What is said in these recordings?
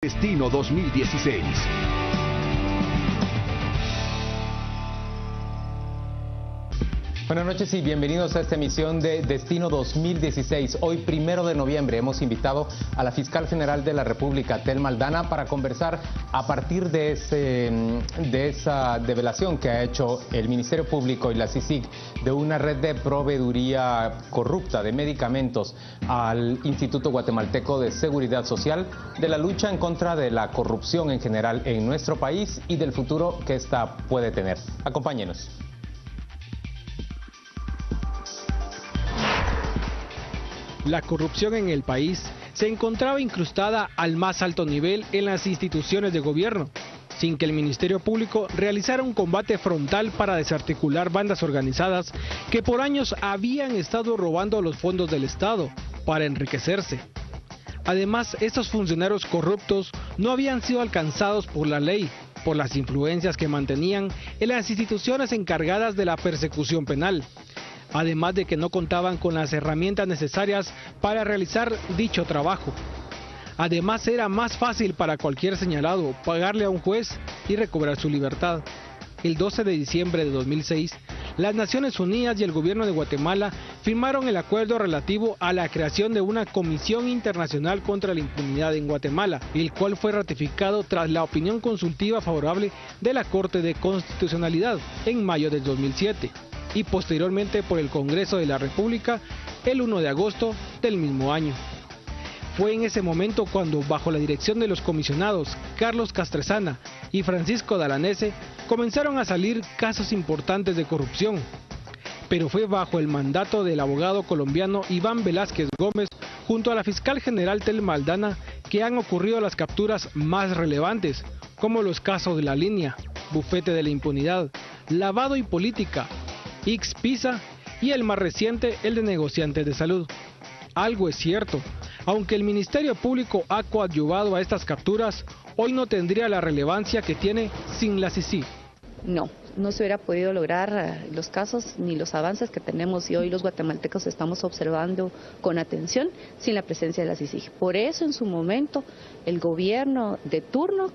Destino 2016. Buenas noches y bienvenidos a esta emisión de Destino 2016. Hoy, 1 de noviembre, hemos invitado a la Fiscal General de la República, Thelma Aldana, para conversar a partir de esa develación que ha hecho el Ministerio Público y la CICIG de una red de proveeduría corrupta de medicamentos al Instituto Guatemalteco de Seguridad Social, de la lucha en contra de la corrupción en general en nuestro país y del futuro que esta puede tener. Acompáñenos. La corrupción en el país se encontraba incrustada al más alto nivel en las instituciones de gobierno, sin que el Ministerio Público realizara un combate frontal para desarticular bandas organizadas que por años habían estado robando los fondos del Estado para enriquecerse. Además, estos funcionarios corruptos no habían sido alcanzados por la ley, por las influencias que mantenían en las instituciones encargadas de la persecución penal. Además de que no contaban con las herramientas necesarias para realizar dicho trabajo. Además, era más fácil para cualquier señalado pagarle a un juez y recobrar su libertad. El 12 de diciembre de 2006, las Naciones Unidas y el gobierno de Guatemala firmaron el acuerdo relativo a la creación de una Comisión Internacional contra la Impunidad en Guatemala, el cual fue ratificado tras la opinión consultiva favorable de la Corte de Constitucionalidad en mayo del 2007. Y posteriormente por el Congreso de la República el 1 de agosto del mismo año. Fue en ese momento cuando, bajo la dirección de los comisionados Carlos Castresana y Francisco Dalanese, comenzaron a salir casos importantes de corrupción. Pero fue bajo el mandato del abogado colombiano Iván Velázquez Gómez, junto a la fiscal general Thelma Aldana, que han ocurrido las capturas más relevantes, como los casos de La Línea, Bufete de la Impunidad, Lavado y Política, Ixpisa y el más reciente, el de negociantes de salud. Algo es cierto, aunque el Ministerio Público ha coadyuvado a estas capturas, hoy no tendría la relevancia que tiene sin la CICIG. No se hubiera podido lograr los casos ni los avances que tenemos y hoy los guatemaltecos estamos observando con atención sin la presencia de la CICIG. Por eso en su momento el gobierno de turno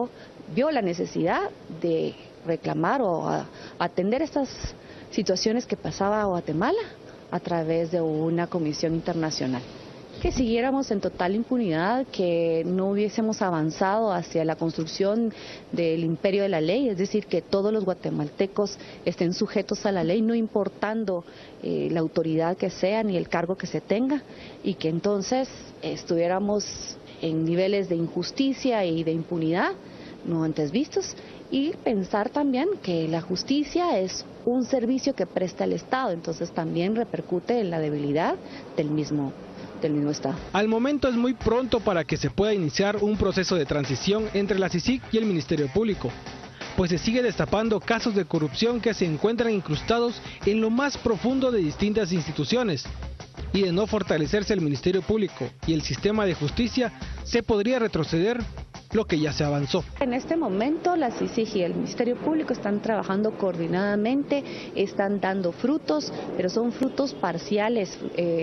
vio la necesidad de reclamar o atender estas situaciones que pasaba a Guatemala a través de una comisión internacional. Que siguiéramos en total impunidad, que no hubiésemos avanzado hacia la construcción del imperio de la ley, es decir, que todos los guatemaltecos estén sujetos a la ley, no importando la autoridad que sea ni el cargo que se tenga, y que entonces estuviéramos en niveles de injusticia y de impunidad no antes vistos. Y pensar también que la justicia es un servicio que presta el Estado, entonces también repercute en la debilidad del mismo Estado. Al momento es muy pronto para que se pueda iniciar un proceso de transición entre la CICIG y el Ministerio Público, pues se sigue destapando casos de corrupción que se encuentran incrustados en lo más profundo de distintas instituciones. Y de no fortalecerse el Ministerio Público y el sistema de justicia, se podría retroceder lo que ya se avanzó. En este momento la CICIG y el Ministerio Público están trabajando coordinadamente, están dando frutos, pero son frutos parciales,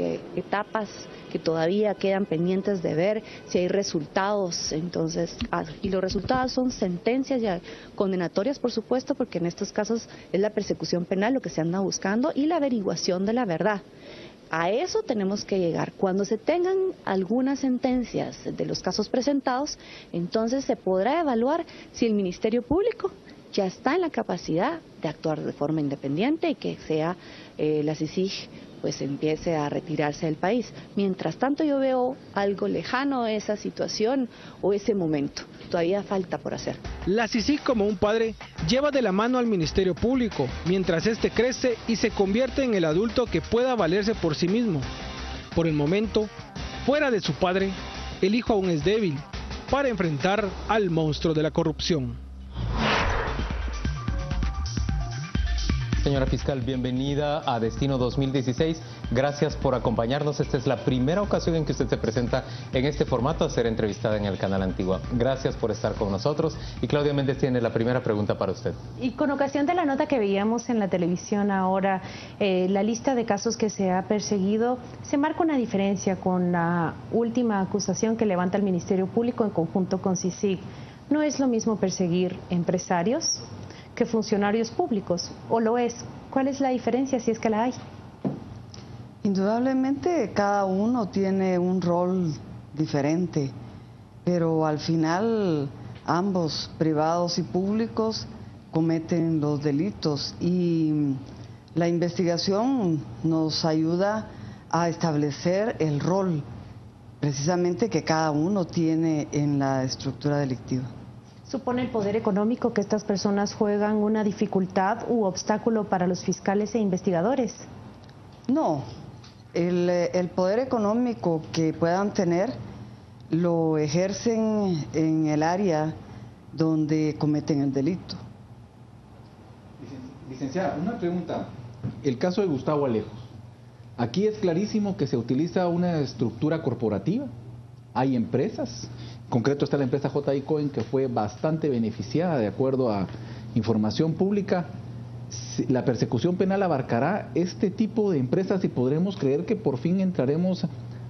etapas que todavía quedan pendientes de ver si hay resultados. Entonces, y los resultados son sentencias ya condenatorias, por supuesto, porque en estos casos es la persecución penal lo que se anda buscando y la averiguación de la verdad. A eso tenemos que llegar. Cuando se tengan algunas sentencias de los casos presentados, entonces se podrá evaluar si el Ministerio Público ya está en la capacidad de actuar de forma independiente y que sea la CICIG pues empiece a retirarse del país. Mientras tanto yo veo algo lejano esa situación o ese momento. Todavía falta por hacer. La CICIG, como un padre, lleva de la mano al Ministerio Público, mientras este crece y se convierte en el adulto que pueda valerse por sí mismo. Por el momento, fuera de su padre, el hijo aún es débil para enfrentar al monstruo de la corrupción. Señora fiscal, bienvenida a Destino 2016. Gracias por acompañarnos. Esta es la primera ocasión en que usted se presenta en este formato a ser entrevistada en el canal Antigua. Gracias por estar con nosotros. Y Claudia Méndez tiene la primera pregunta para usted. Y con ocasión de la nota que veíamos en la televisión ahora, la lista de casos que se ha perseguido, se marca una diferencia con la última acusación que levanta el Ministerio Público en conjunto con CICIG. ¿No es lo mismo perseguir empresarios que funcionarios públicos? ¿O lo es? ¿Cuál es la diferencia si es que la hay? Indudablemente cada uno tiene un rol diferente, pero al final ambos, privados y públicos, cometen los delitos y la investigación nos ayuda a establecer el rol precisamente que cada uno tiene en la estructura delictiva. ¿Supone el poder económico que estas personas juegan una dificultad u obstáculo para los fiscales e investigadores? No, el poder económico que puedan tener lo ejercen en el área donde cometen el delito. Licenciada, una pregunta. El caso de Gustavo Alejos. Aquí es clarísimo que se utiliza una estructura corporativa. Hay empresas. En concreto está la empresa J.I. Cohen, que fue bastante beneficiada de acuerdo a información pública. ¿La persecución penal abarcará este tipo de empresas y podremos creer que por fin entraremos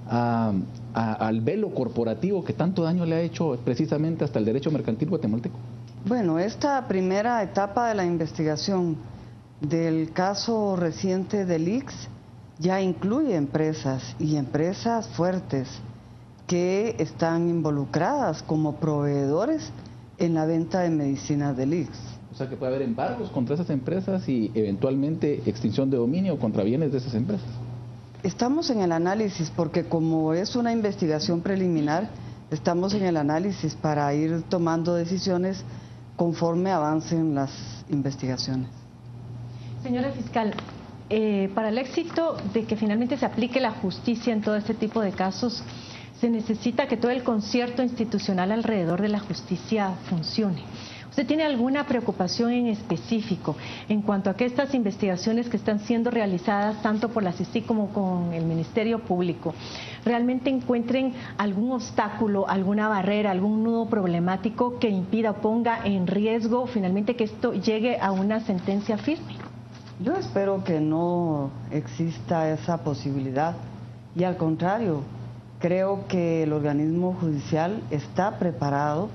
al velo corporativo que tanto daño le ha hecho precisamente hasta el derecho mercantil guatemalteco? Bueno, esta primera etapa de la investigación del caso reciente del IX ya incluye empresas y empresas fuertes que están involucradas como proveedores en la venta de medicinas del IX. O sea que puede haber embargos contra esas empresas y eventualmente extinción de dominio contra bienes de esas empresas. Estamos en el análisis porque como es una investigación preliminar, estamos en el análisis para ir tomando decisiones conforme avancen las investigaciones. Señora fiscal, para el éxito de que finalmente se aplique la justicia en todo este tipo de casos, se necesita que todo el concierto institucional alrededor de la justicia funcione. ¿Usted tiene alguna preocupación en específico en cuanto a que estas investigaciones que están siendo realizadas tanto por la CICIG como con el Ministerio Público realmente encuentren algún obstáculo, alguna barrera, algún nudo problemático que impida o ponga en riesgo finalmente que esto llegue a una sentencia firme? Yo espero que no exista esa posibilidad y al contrario, creo que el organismo judicial está preparado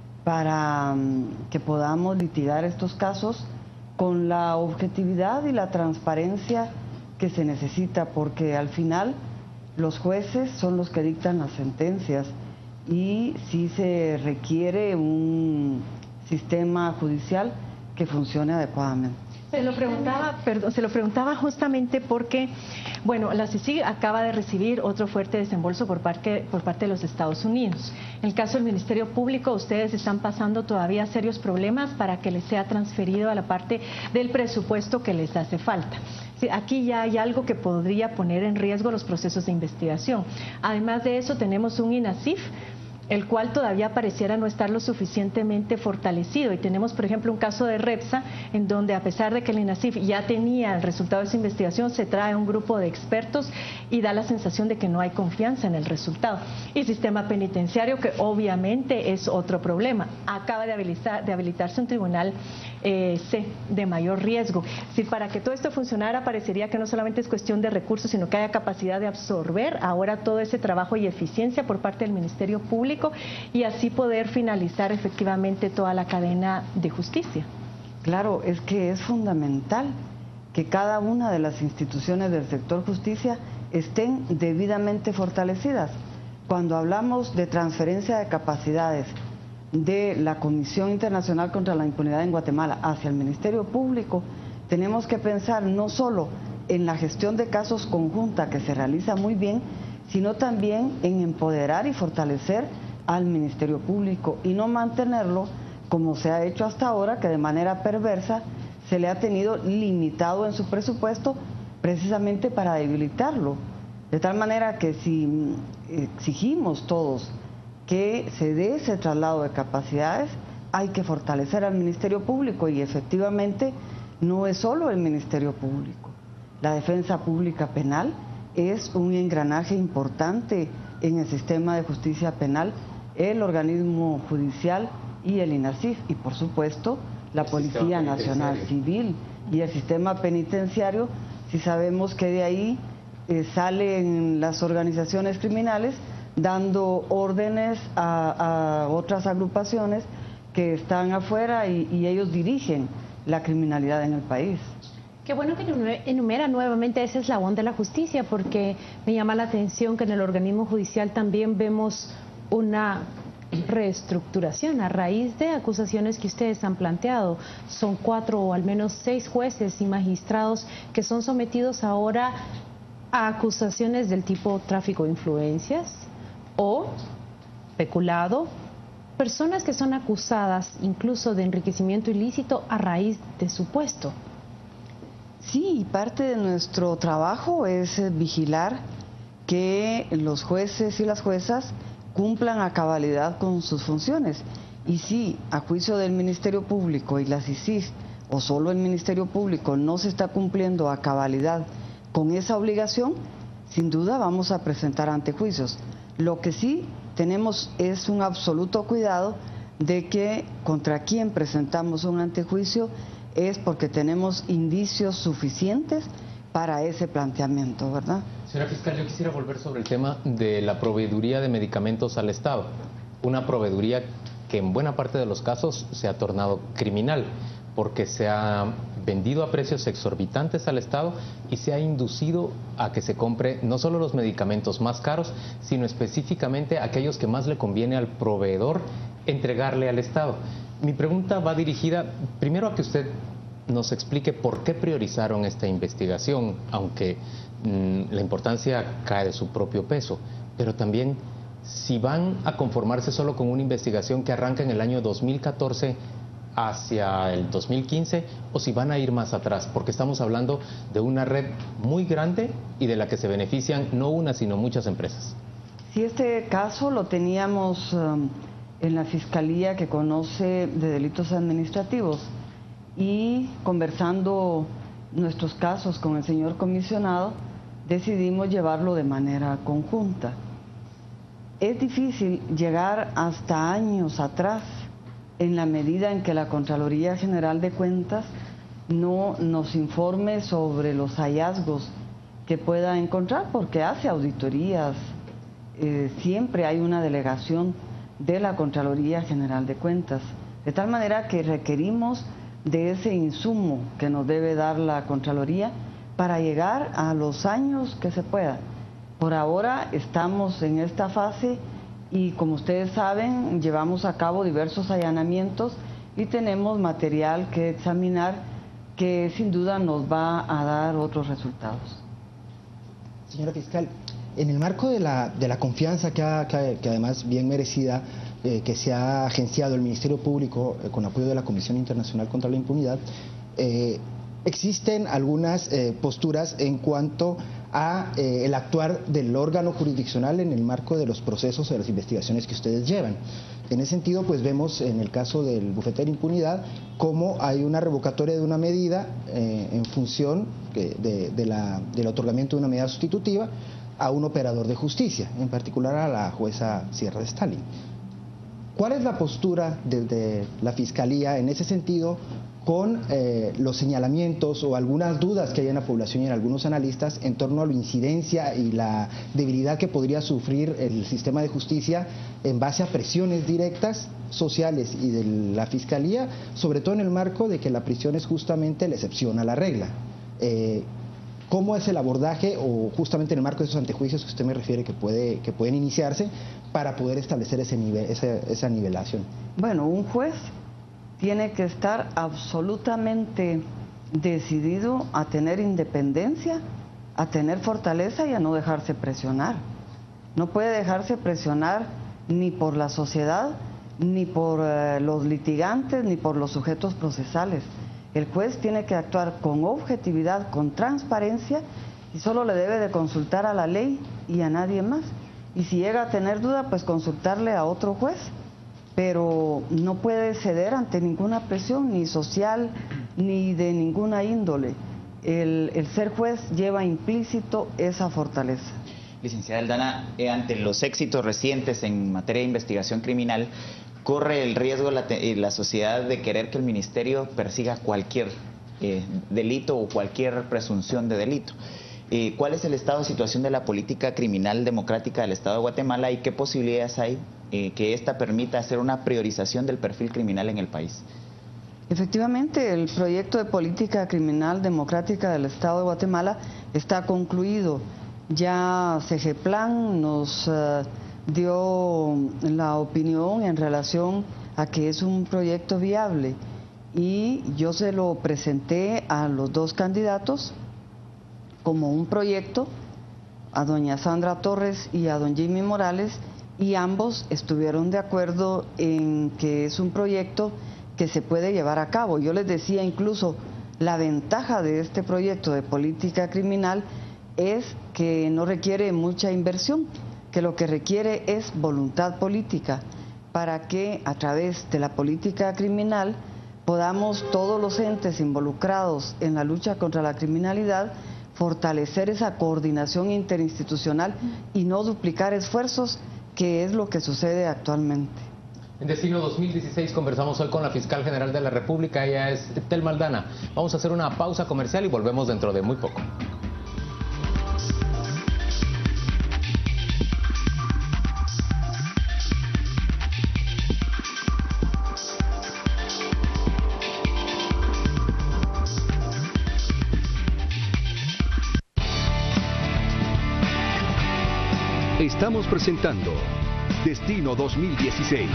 para que podamos litigar estos casos con la objetividad y la transparencia que se necesita, porque al final los jueces son los que dictan las sentencias y sí se requiere un sistema judicial que funcione adecuadamente. Se lo preguntaba justamente porque, bueno, la CICIG acaba de recibir otro fuerte desembolso por parte de los Estados Unidos. En el caso del Ministerio Público, ustedes están pasando todavía serios problemas para que les sea transferido a la parte del presupuesto que les hace falta. Sí, aquí ya hay algo que podría poner en riesgo los procesos de investigación. Además de eso, tenemos un INASIF, el cual todavía pareciera no estar lo suficientemente fortalecido. Y tenemos, por ejemplo, un caso de Repsa, en donde a pesar de que el INASIF ya tenía el resultado de esa investigación, se trae un grupo de expertos y da la sensación de que no hay confianza en el resultado. Y sistema penitenciario, que obviamente es otro problema. Acaba de habilitarse un tribunal C de mayor riesgo. Si para que todo esto funcionara, parecería que no solamente es cuestión de recursos, sino que haya capacidad de absorber ahora todo ese trabajo y eficiencia por parte del Ministerio Público y así poder finalizar efectivamente toda la cadena de justicia. Claro, es que es fundamental que cada una de las instituciones del sector justicia estén debidamente fortalecidas. Cuando hablamos de transferencia de capacidades de la Comisión Internacional contra la Impunidad en Guatemala hacia el Ministerio Público, tenemos que pensar no solo en la gestión de casos conjunta que se realiza muy bien, sino también en empoderar y fortalecer al Ministerio Público y no mantenerlo como se ha hecho hasta ahora, que de manera perversa se le ha tenido limitado en su presupuesto precisamente para debilitarlo. De tal manera que si exigimos todos que se dé ese traslado de capacidades, hay que fortalecer al Ministerio Público y efectivamente no es solo el Ministerio Público. La defensa pública penal es un engranaje importante en el sistema de justicia penal, el organismo judicial y el INASIF, y por supuesto la Policía Nacional Civil y el sistema penitenciario, si sabemos que de ahí salen las organizaciones criminales dando órdenes a otras agrupaciones que están afuera y ellos dirigen la criminalidad en el país. Qué bueno que enumera nuevamente ese eslabón de la justicia, porque me llama la atención que en el organismo judicial también vemos una reestructuración a raíz de acusaciones que ustedes han planteado. Son 4 o al menos 6 jueces y magistrados que son sometidos ahora a acusaciones del tipo tráfico de influencias o peculado, personas que son acusadas incluso de enriquecimiento ilícito a raíz de su puesto. Sí, parte de nuestro trabajo es vigilar que los jueces y las juezas cumplan a cabalidad con sus funciones. Y si a juicio del Ministerio Público y la CICIG, o solo el Ministerio Público, no se está cumpliendo a cabalidad con esa obligación, sin duda vamos a presentar antejuicios. Lo que sí tenemos es un absoluto cuidado de que contra quien presentamos un antejuicio es porque tenemos indicios suficientes para ese planteamiento, ¿verdad? Señora fiscal, yo quisiera volver sobre el tema de la proveeduría de medicamentos al Estado. Una proveeduría que en buena parte de los casos se ha tornado criminal, porque se ha vendido a precios exorbitantes al Estado y se ha inducido a que se compre no solo los medicamentos más caros, sino específicamente aquellos que más le conviene al proveedor entregarle al Estado. Mi pregunta va dirigida primero a que usted nos explique por qué priorizaron esta investigación, aunque la importancia cae de su propio peso, pero también si van a conformarse solo con una investigación que arranca en el año 2014 hacia el 2015 o si van a ir más atrás, porque estamos hablando de una red muy grande y de la que se benefician no una sino muchas empresas. Si este caso lo teníamos en la Fiscalía que conoce de delitos administrativos y conversando nuestros casos con el señor comisionado, decidimos llevarlo de manera conjunta. Es difícil llegar hasta años atrás en la medida en que la Contraloría General de Cuentas no nos informe sobre los hallazgos que pueda encontrar, porque hace auditorías, siempre hay una delegación de la Contraloría General de Cuentas, de tal manera que requerimos de ese insumo que nos debe dar la Contraloría para llegar a los años que se pueda. Por ahora estamos en esta fase y, como ustedes saben, llevamos a cabo diversos allanamientos y tenemos material que examinar que sin duda nos va a dar otros resultados. Señora fiscal, en el marco de la confianza que además bien merecida, que se ha agenciado el Ministerio Público con apoyo de la Comisión Internacional contra la Impunidad, existen algunas posturas en cuanto a el actuar del órgano jurisdiccional en el marco de los procesos de las investigaciones que ustedes llevan. En ese sentido, pues vemos en el caso del bufete de impunidad cómo hay una revocatoria de una medida en función del otorgamiento de una medida sustitutiva a un operador de justicia, en particular a la jueza Sierra de Stalin. ¿Cuál es la postura desde la Fiscalía en ese sentido con los señalamientos o algunas dudas que hay en la población y en algunos analistas en torno a la incidencia y la debilidad que podría sufrir el sistema de justicia en base a presiones directas sociales y de la Fiscalía, sobre todo en el marco de que la prisión es justamente la excepción a la regla? ¿Cómo es el abordaje o justamente en el marco de esos antejuicios que usted me refiere que pueden iniciarse para poder establecer esa nivelación? Bueno, un juez tiene que estar absolutamente decidido a tener independencia, a tener fortaleza y a no dejarse presionar. No puede dejarse presionar ni por la sociedad, ni por los litigantes, ni por los sujetos procesales. El juez tiene que actuar con objetividad, con transparencia y solo le debe de consultar a la ley y a nadie más. Y si llega a tener duda, pues consultarle a otro juez. Pero no puede ceder ante ninguna presión, ni social, ni de ninguna índole. El ser juez lleva implícito esa fortaleza. Licenciada Aldana, ante los éxitos recientes en materia de investigación criminal, corre el riesgo la sociedad de querer que el ministerio persiga cualquier delito o cualquier presunción de delito. ¿Cuál es el estado de situación de la política criminal democrática del Estado de Guatemala y qué posibilidades hay que ésta permita hacer una priorización del perfil criminal en el país? Efectivamente, el proyecto de política criminal democrática del Estado de Guatemala está concluido. Ya CGPLAN nos dio la opinión en relación a que es un proyecto viable y yo se lo presenté a los dos candidatos como un proyecto, a doña Sandra Torres y a don Jimmy Morales, y ambos estuvieron de acuerdo en que es un proyecto que se puede llevar a cabo. Yo les decía incluso, la ventaja de este proyecto de política criminal es que no requiere mucha inversión, que lo que requiere es voluntad política para que a través de la política criminal podamos todos los entes involucrados en la lucha contra la criminalidad fortalecer esa coordinación interinstitucional y no duplicar esfuerzos, que es lo que sucede actualmente. En Destino 2016 conversamos hoy con la Fiscal General de la República, ella es Telma Aldana. Vamos a hacer una pausa comercial y volvemos dentro de muy poco. Estamos presentando Destino 2016.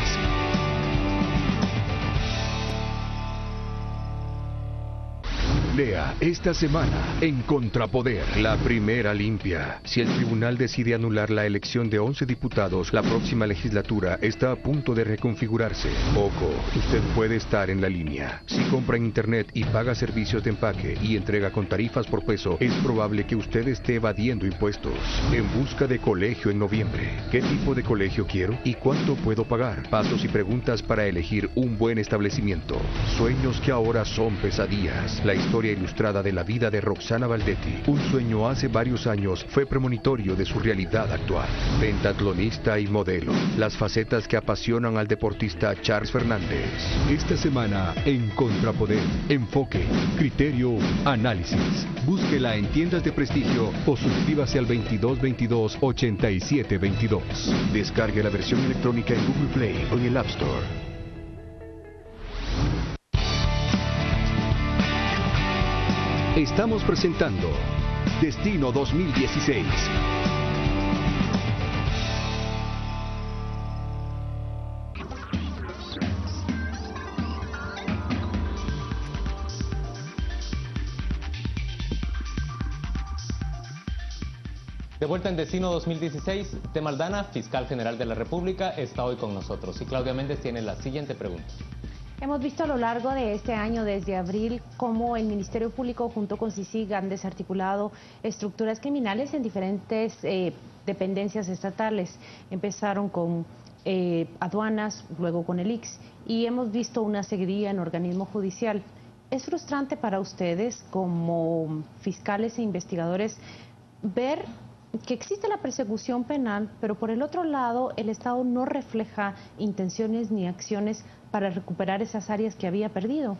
Lea esta semana en Contrapoder. La primera limpia. Si el tribunal decide anular la elección de 11 diputados, la próxima legislatura está a punto de reconfigurarse. Ojo, usted puede estar en la línea. Si compra en internet y paga servicios de empaque y entrega con tarifas por peso, es probable que usted esté evadiendo impuestos. En busca de colegio en noviembre. ¿Qué tipo de colegio quiero y cuánto puedo pagar? Pasos y preguntas para elegir un buen establecimiento. Sueños que ahora son pesadillas. La historia ilustrada de la vida de Roxana Valdetti. Un sueño hace varios años fue premonitorio de su realidad actual. Pentatlonista y modelo. Las facetas que apasionan al deportista Charles Fernández. Esta semana en Contrapoder. Enfoque, criterio, análisis. Búsquela en tiendas de prestigio o suscríbase al 2222-8722. Descargue la versión electrónica en Google Play o en el App Store. Estamos presentando Destino 2016. De vuelta en Destino 2016, Telma Aldana, Fiscal General de la República, está hoy con nosotros. Y Claudia Méndez tiene la siguiente pregunta. Hemos visto a lo largo de este año, desde abril, cómo el Ministerio Público junto con CICIG han desarticulado estructuras criminales en diferentes dependencias estatales. Empezaron con aduanas, luego con el ICS, y hemos visto una seguidilla en organismo judicial. ¿Es frustrante para ustedes como fiscales e investigadores ver que existe la persecución penal, pero por el otro lado el Estado no refleja intenciones ni acciones para recuperar esas áreas que había perdido?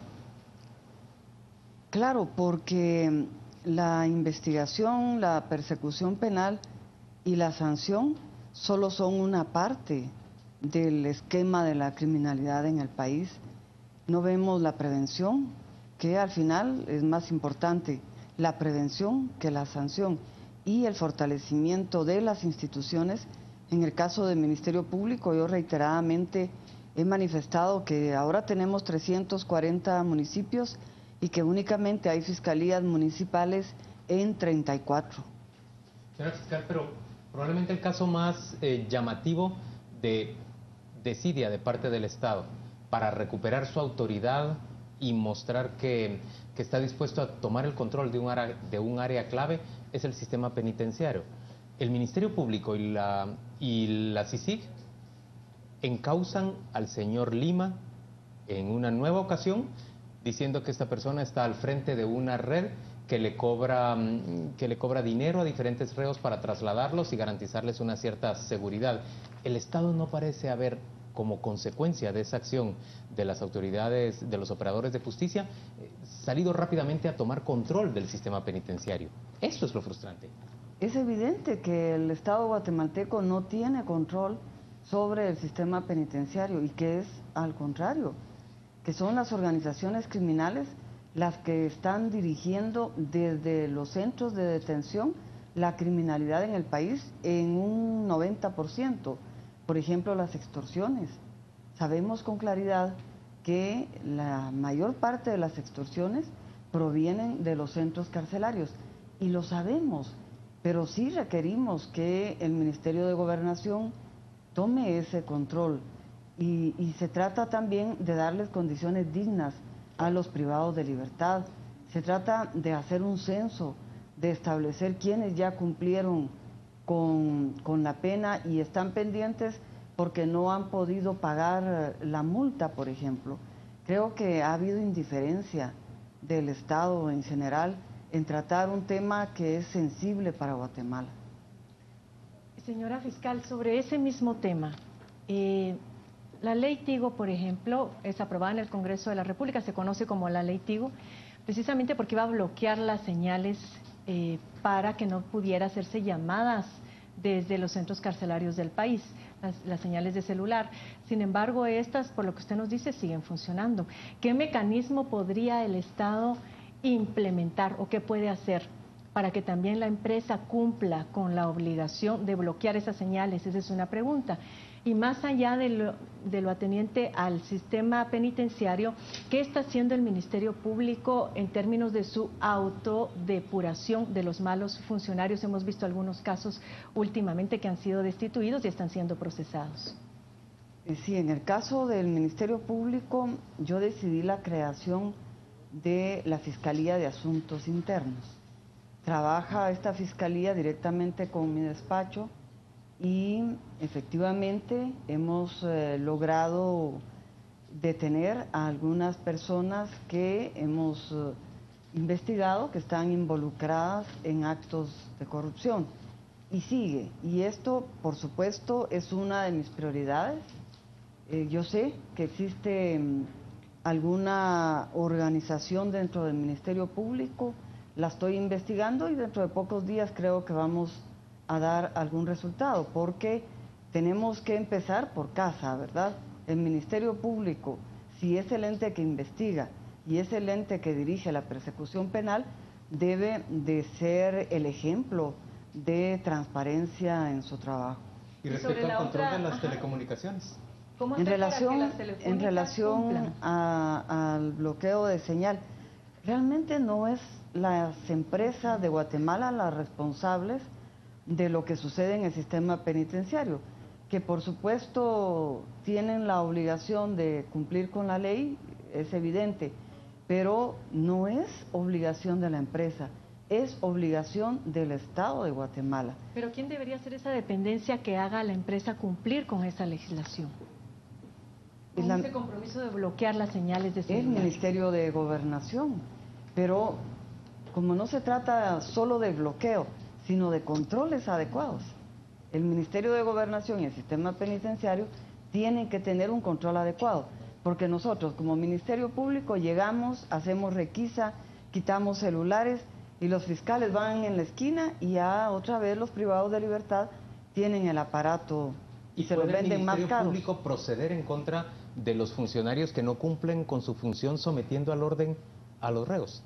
Claro, porque la investigación, la persecución penal y la sanción solo son una parte del esquema de la criminalidad en el país. No vemos la prevención, que al final es más importante la prevención que la sanción, y el fortalecimiento de las instituciones. En el caso del Ministerio Público, yo reiteradamente he manifestado que ahora tenemos 340 municipios y que únicamente hay fiscalías municipales en 34. Señora Fiscal, pero probablemente el caso más llamativo de desidia de parte del Estado para recuperar su autoridad y mostrar que está dispuesto a tomar el control de un área clave es el sistema penitenciario. El Ministerio Público y la CICIG encausan al señor Lima en una nueva ocasión diciendo que esta persona está al frente de una red que le cobra dinero a diferentes reos para trasladarlos y garantizarles una cierta seguridad. El Estado no parece haber, como consecuencia de esa acción de las autoridades, de los operadores de justicia, salido rápidamente a tomar control del sistema penitenciario. Esto es lo frustrante. Es evidente que el Estado guatemalteco no tiene control sobre el sistema penitenciario y que es al contrario, que son las organizaciones criminales las que están dirigiendo desde los centros de detención la criminalidad en el país en un 90%. Por ejemplo, las extorsiones. Sabemos con claridad que la mayor parte de las extorsiones provienen de los centros carcelarios y lo sabemos, pero sí requerimos que el Ministerio de Gobernación tome ese control y se trata también de darles condiciones dignas a los privados de libertad. Se trata de hacer un censo, de establecer quiénes ya cumplieron con la pena y están pendientes porque no han podido pagar la multa, por ejemplo. Creo que ha habido indiferencia del Estado en general en tratar un tema que es sensible para Guatemala. Señora fiscal, sobre ese mismo tema, la ley Tigo, por ejemplo, es aprobada en el Congreso de la República, se conoce como la ley Tigo, precisamente porque iba a bloquear las señales para que no pudiera hacerse llamadas desde los centros carcelarios del país, las señales de celular. Sin embargo, estas, por lo que usted nos dice, siguen funcionando. ¿Qué mecanismo podría el Estado implementar o qué puede hacer para que también la empresa cumpla con la obligación de bloquear esas señales? Esa es una pregunta. Y más allá de lo ateniente al sistema penitenciario, ¿qué está haciendo el Ministerio Público en términos de su autodepuración de los malos funcionarios? Hemos visto algunos casos últimamente que han sido destituidos y están siendo procesados. Sí, en el caso del Ministerio Público, yo decidí la creación de la Fiscalía de Asuntos Internos. Trabaja esta Fiscalía directamente con mi despacho y efectivamente hemos logrado detener a algunas personas que hemos investigado que están involucradas en actos de corrupción. Y sigue, y esto por supuesto es una de mis prioridades. Yo sé que existe alguna organización dentro del Ministerio Público, la estoy investigando y dentro de pocos días creo que vamos a dar algún resultado, porque tenemos que empezar por casa, ¿verdad? El Ministerio Público, si es el ente que investiga y es el ente que dirige la persecución penal, debe de ser el ejemplo de transparencia en su trabajo. Y respecto al control de las telecomunicaciones. En relación al bloqueo de señal, realmente no es las empresas de Guatemala las responsables de lo que sucede en el sistema penitenciario, que por supuesto tienen la obligación de cumplir con la ley, es evidente, pero no es obligación de la empresa, es obligación del Estado de Guatemala. Pero ¿quién debería hacer esa dependencia que haga a la empresa cumplir con esa legislación? Con ese compromiso de bloquear las señales de celular. El Ministerio de Gobernación, pero como no se trata solo de bloqueo, sino de controles adecuados. El Ministerio de Gobernación y el sistema penitenciario tienen que tener un control adecuado, porque nosotros como Ministerio Público llegamos, hacemos requisa, quitamos celulares y los fiscales van en la esquina y ya otra vez los privados de libertad tienen el aparato y se lo venden más caro. ¿Y puede el Ministerio Público proceder en contra de los funcionarios que no cumplen con su función sometiendo al orden a los reos?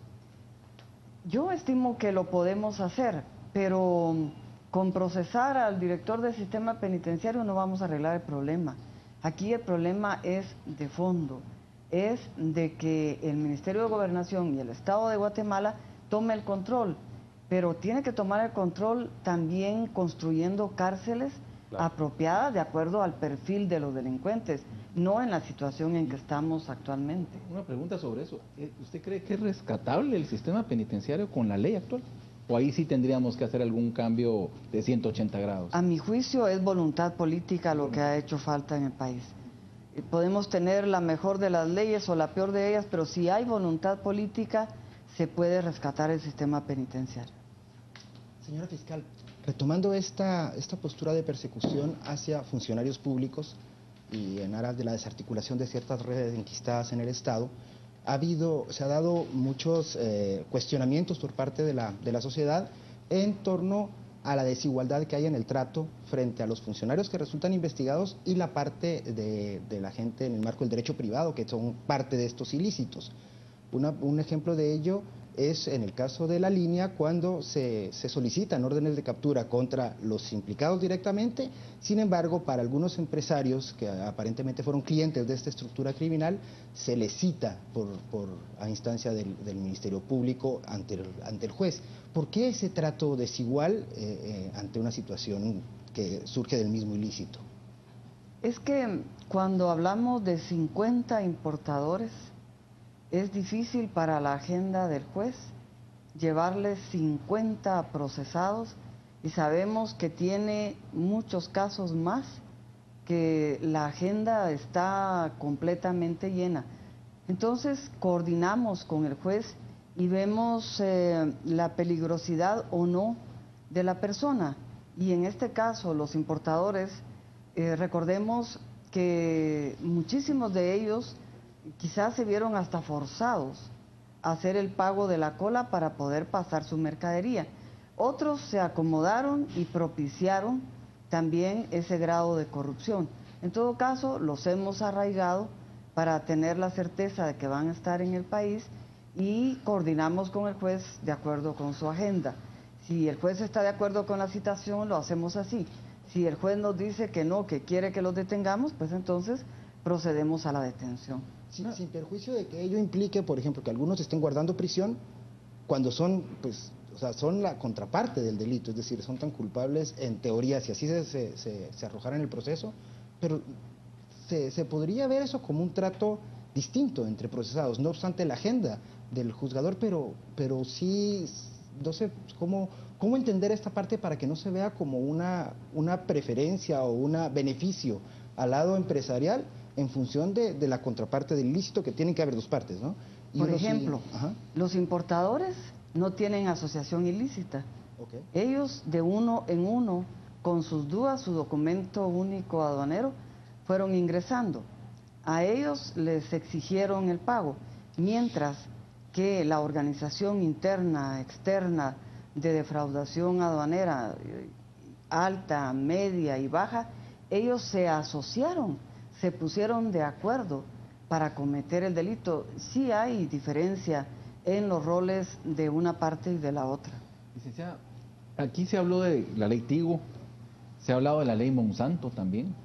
Yo estimo que lo podemos hacer, pero con procesar al director del sistema penitenciario no vamos a arreglar el problema. Aquí el problema es de fondo, es de que el Ministerio de Gobernación y el Estado de Guatemala tome el control, pero tiene que tomar el control también construyendo cárceles apropiadas de acuerdo al perfil de los delincuentes, no en la situación en que estamos actualmente. Una pregunta sobre eso. ¿Usted cree que es rescatable el sistema penitenciario con la ley actual? ¿O ahí sí tendríamos que hacer algún cambio de 180 grados? A mi juicio es voluntad política lo que ha hecho falta en el país. Podemos tener la mejor de las leyes o la peor de ellas, pero si hay voluntad política, se puede rescatar el sistema penitenciario. Señora fiscal, retomando esta postura de persecución hacia funcionarios públicos y en aras de la desarticulación de ciertas redes enquistadas en el Estado, se ha dado muchos cuestionamientos por parte de la sociedad en torno a la desigualdad que hay en el trato frente a los funcionarios que resultan investigados y la parte de la gente en el marco del derecho privado, que son parte de estos ilícitos. Un ejemplo de ello es en el caso de la línea, cuando se solicitan órdenes de captura contra los implicados directamente. Sin embargo, para algunos empresarios que aparentemente fueron clientes de esta estructura criminal, se les cita a instancia del Ministerio Público ante el juez. ¿Por qué ese trato desigual ante una situación que surge del mismo ilícito? Es que cuando hablamos de 50 importadores, es difícil para la agenda del juez llevarles 50 procesados, y sabemos que tiene muchos casos más, que la agenda está completamente llena. Entonces coordinamos con el juez y vemos la peligrosidad o no de la persona. Y en este caso los importadores, recordemos que muchísimos de ellos quizás se vieron hasta forzados a hacer el pago de la cola para poder pasar su mercadería. Otros se acomodaron y propiciaron también ese grado de corrupción. En todo caso, los hemos arraigado para tener la certeza de que van a estar en el país, y coordinamos con el juez de acuerdo con su agenda. Si el juez está de acuerdo con la citación, lo hacemos así. Si el juez nos dice que no, que quiere que los detengamos, pues entonces procedemos a la detención. Sin perjuicio de que ello implique, por ejemplo, que algunos estén guardando prisión cuando son, pues, o sea, son la contraparte del delito, es decir, son tan culpables en teoría, si así se arrojara en el proceso, pero se podría ver eso como un trato distinto entre procesados, no obstante la agenda del juzgador, pero sí, no sé cómo entender esta parte para que no se vea como una preferencia o un beneficio al lado empresarial en función de la contraparte del ilícito, que tienen que haber dos partes, ¿no? Por ejemplo, los importadores no tienen asociación ilícita. Okay. Ellos de uno en uno, con sus DUA, su documento único aduanero, fueron ingresando. A ellos les exigieron el pago, mientras que la organización interna, externa de defraudación aduanera, alta, media y baja, ellos se asociaron, se pusieron de acuerdo para cometer el delito. Sí hay diferencia en los roles de una parte y de la otra. Licenciada, aquí se habló de la ley Tigo, se ha hablado de la ley Monsanto también,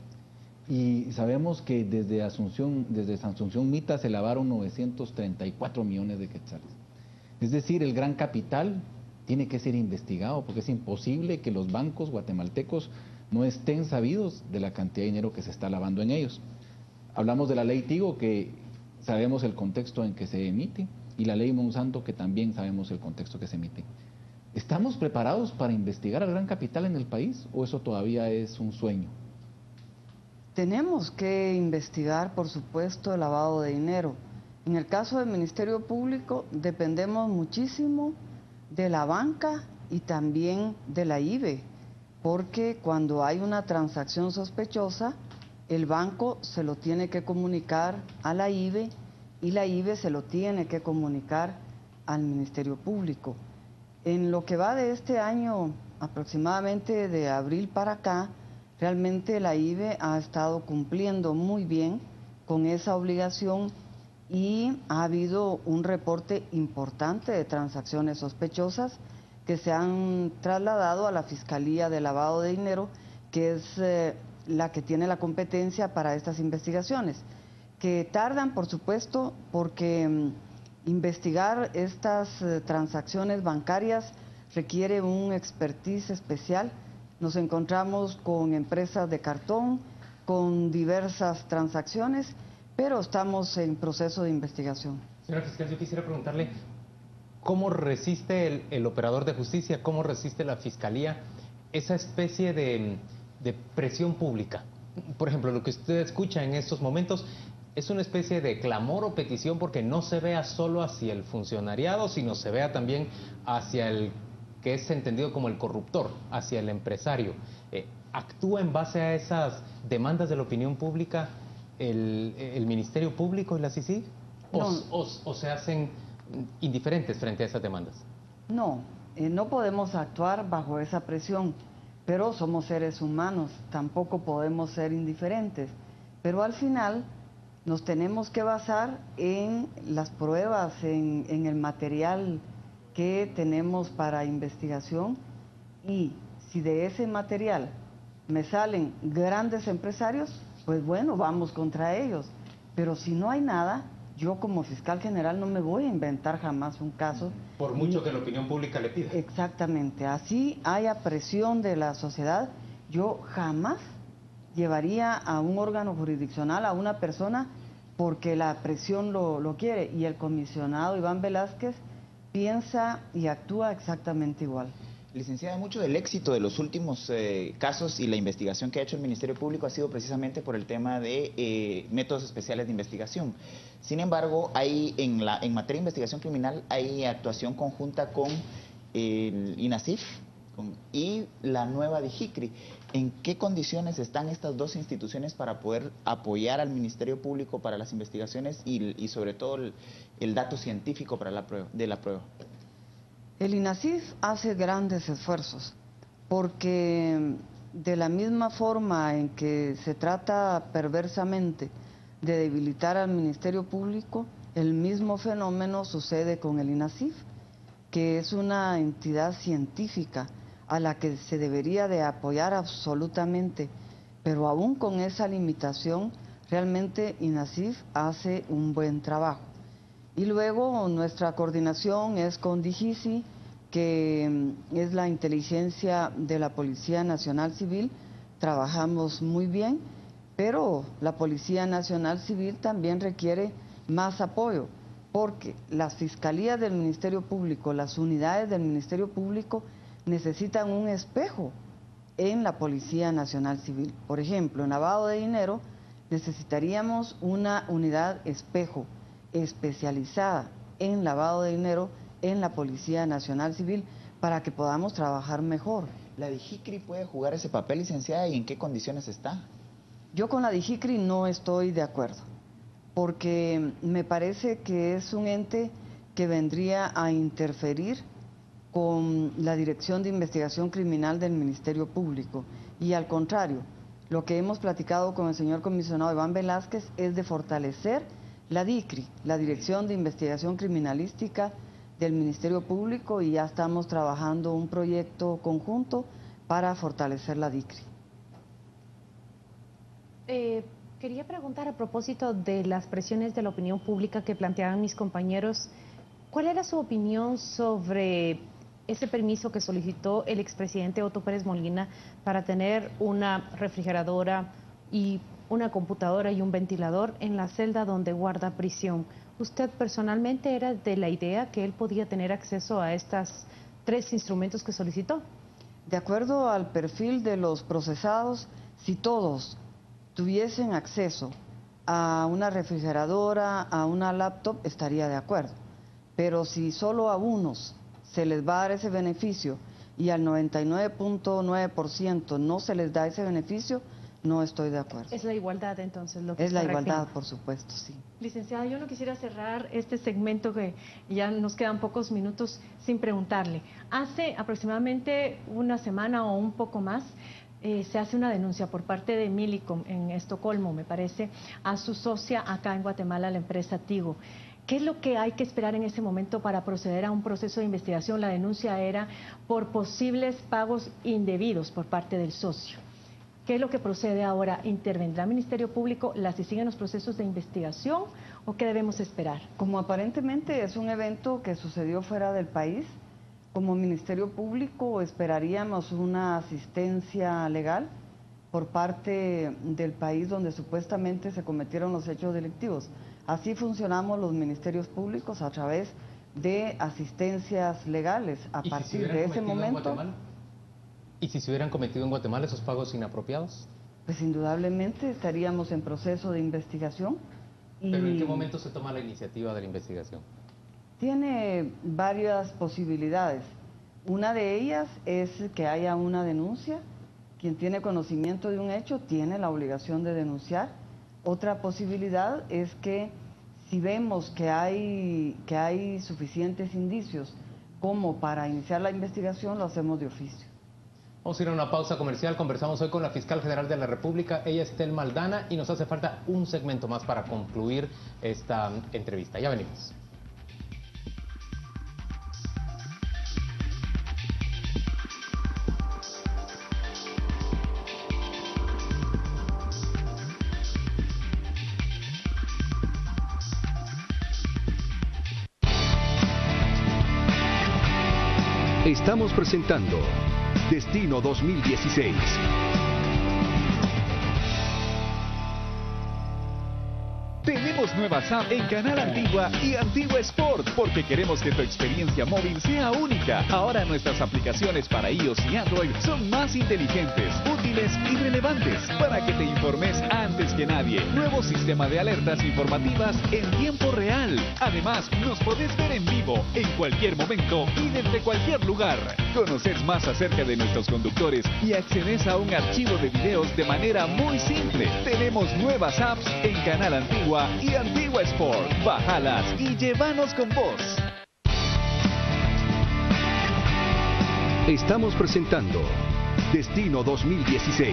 y sabemos que desde Asunción Mita se lavaron 934 millones de quetzales. Es decir, el gran capital tiene que ser investigado, porque es imposible que los bancos guatemaltecos no estén sabidos de la cantidad de dinero que se está lavando en ellos. Hablamos de la ley Tigo, que sabemos el contexto en que se emite, y la ley Monsanto, que también sabemos el contexto que se emite. ¿Estamos preparados para investigar al gran capital en el país, o eso todavía es un sueño? Tenemos que investigar, por supuesto, el lavado de dinero. En el caso del Ministerio Público dependemos muchísimo de la banca y también de la IBE, porque cuando hay una transacción sospechosa, el banco se lo tiene que comunicar a la IBE y la IBE se lo tiene que comunicar al Ministerio Público. En lo que va de este año, aproximadamente de abril para acá, realmente la IBE ha estado cumpliendo muy bien con esa obligación y ha habido un reporte importante de transacciones sospechosas que se han trasladado a la Fiscalía de Lavado de Dinero, que es la que tiene la competencia para estas investigaciones, que tardan, por supuesto, porque investigar estas transacciones bancarias requiere un expertise especial. Nos encontramos con empresas de cartón, con diversas transacciones, pero estamos en proceso de investigación. Señora fiscal, yo quisiera preguntarle, ¿cómo resiste el operador de justicia, cómo resiste la fiscalía esa especie de presión pública por ejemplo, lo que usted escucha en estos momentos es una especie de clamor o petición porque no se vea solo hacia el funcionariado, sino se vea también hacia el que es entendido como el corruptor, hacia el empresario. ¿Actúa en base a esas demandas de la opinión pública el Ministerio Público y la CICIG? ¿O se hacen indiferentes frente a esas demandas? No, no podemos actuar bajo esa presión, pero somos seres humanos, tampoco podemos ser indiferentes. Pero al final nos tenemos que basar en las pruebas, en el material que tenemos para investigación, y si de ese material me salen grandes empresarios, pues bueno, vamos contra ellos. Pero si no hay nada, yo como fiscal general no me voy a inventar jamás un caso. Por mucho que la opinión pública le pida. Exactamente, así haya presión de la sociedad, yo jamás llevaría a un órgano jurisdiccional a una persona porque la presión lo quiere, y el comisionado Iván Velázquez piensa y actúa exactamente igual. Licenciada, mucho del éxito de los últimos casos y la investigación que ha hecho el Ministerio Público ha sido precisamente por el tema de métodos especiales de investigación. Sin embargo, hay en materia de investigación criminal hay actuación conjunta con el INASIF y la nueva DIGICRI. ¿En qué condiciones están estas dos instituciones para poder apoyar al Ministerio Público para las investigaciones y sobre todo el dato científico para la prueba? El INASIF hace grandes esfuerzos porque de la misma forma en que se trata perversamente de debilitar al Ministerio Público, el mismo fenómeno sucede con el INASIF, que es una entidad científica a la que se debería de apoyar absolutamente, pero aún con esa limitación, realmente INASIF hace un buen trabajo. Y luego nuestra coordinación es con DIGICI, que es la inteligencia de la Policía Nacional Civil. Trabajamos muy bien, pero la Policía Nacional Civil también requiere más apoyo, porque las fiscalías del Ministerio Público, las unidades del Ministerio Público necesitan un espejo en la Policía Nacional Civil. Por ejemplo, en lavado de dinero necesitaríamos una unidad espejo especializada en lavado de dinero en la Policía Nacional Civil para que podamos trabajar mejor. ¿La DIGICRI puede jugar ese papel, licenciada, y en qué condiciones está? Yo con la DIGICRI no estoy de acuerdo, porque me parece que es un ente que vendría a interferir con la Dirección de Investigación Criminal del Ministerio Público, y al contrario, lo que hemos platicado con el señor comisionado Iván Velázquez es de fortalecer la DICRI, la Dirección de Investigación Criminalística del Ministerio Público, y ya estamos trabajando un proyecto conjunto para fortalecer la DICRI. Quería preguntar a propósito de las presiones de la opinión pública que planteaban mis compañeros, ¿cuál era su opinión sobre ese permiso que solicitó el expresidente Otto Pérez Molina para tener una refrigeradora y una computadora y un ventilador en la celda donde guarda prisión? ¿Usted personalmente era de la idea que él podía tener acceso a estos 3 instrumentos que solicitó? De acuerdo al perfil de los procesados, si todos tuviesen acceso a una refrigeradora, a una laptop, estaría de acuerdo. Pero si solo a unos se les va a dar ese beneficio y al 99.9% no se les da ese beneficio, no estoy de acuerdo. Es la igualdad entonces lo que es la igualdad, reclama. por supuesto, sí. Licenciada, yo no quisiera cerrar este segmento que ya nos quedan pocos minutos sin preguntarle. Hace aproximadamente una semana o un poco más se hace una denuncia por parte de Millicom en Estocolmo, me parece, a su socia acá en Guatemala, la empresa Tigo. ¿Qué es lo que hay que esperar en ese momento para proceder a un proceso de investigación? La denuncia era por posibles pagos indebidos por parte del socio. ¿Qué es lo que procede ahora? ¿Intervendrá el Ministerio Público? ¿Las siguen los procesos de investigación o qué debemos esperar? Como aparentemente es un evento que sucedió fuera del país, como Ministerio Público esperaríamos una asistencia legal por parte del país donde supuestamente se cometieron los hechos delictivos. Así funcionamos los ministerios públicos, a través de asistencias legales. A partir de ese momento... ¿Y si se hubieran cometido en Guatemala esos pagos inapropiados? pues indudablemente estaríamos en proceso de investigación. ¿Pero en qué momento se toma la iniciativa de la investigación? Tiene varias posibilidades. Una de ellas es que haya una denuncia. Quien tiene conocimiento de un hecho tiene la obligación de denunciar. Otra posibilidad es que si vemos que hay suficientes indicios como para iniciar la investigación, lo hacemos de oficio. Vamos a ir a una pausa comercial. Conversamos hoy con la Fiscal General de la República, ella es Telma Aldana, y nos hace falta un segmento más para concluir esta entrevista. Ya venimos. Estamos presentando Destino 2016. Tenemos nuevas apps en Canal Antigua y Antigua Sport porque queremos que tu experiencia móvil sea única. Ahora nuestras aplicaciones para iOS y Android son más inteligentes, útiles y relevantes para que te informes antes que nadie. Nuevo sistema de alertas informativas en tiempo real. Además, nos podés ver en vivo en cualquier momento y desde cualquier lugar. Conoces más acerca de nuestros conductores y accedes a un archivo de videos de manera muy simple. Tenemos nuevas apps en Canal Antigua y Antigua Sport. Bájalas y llévanos con vos. Estamos presentando Destino 2016.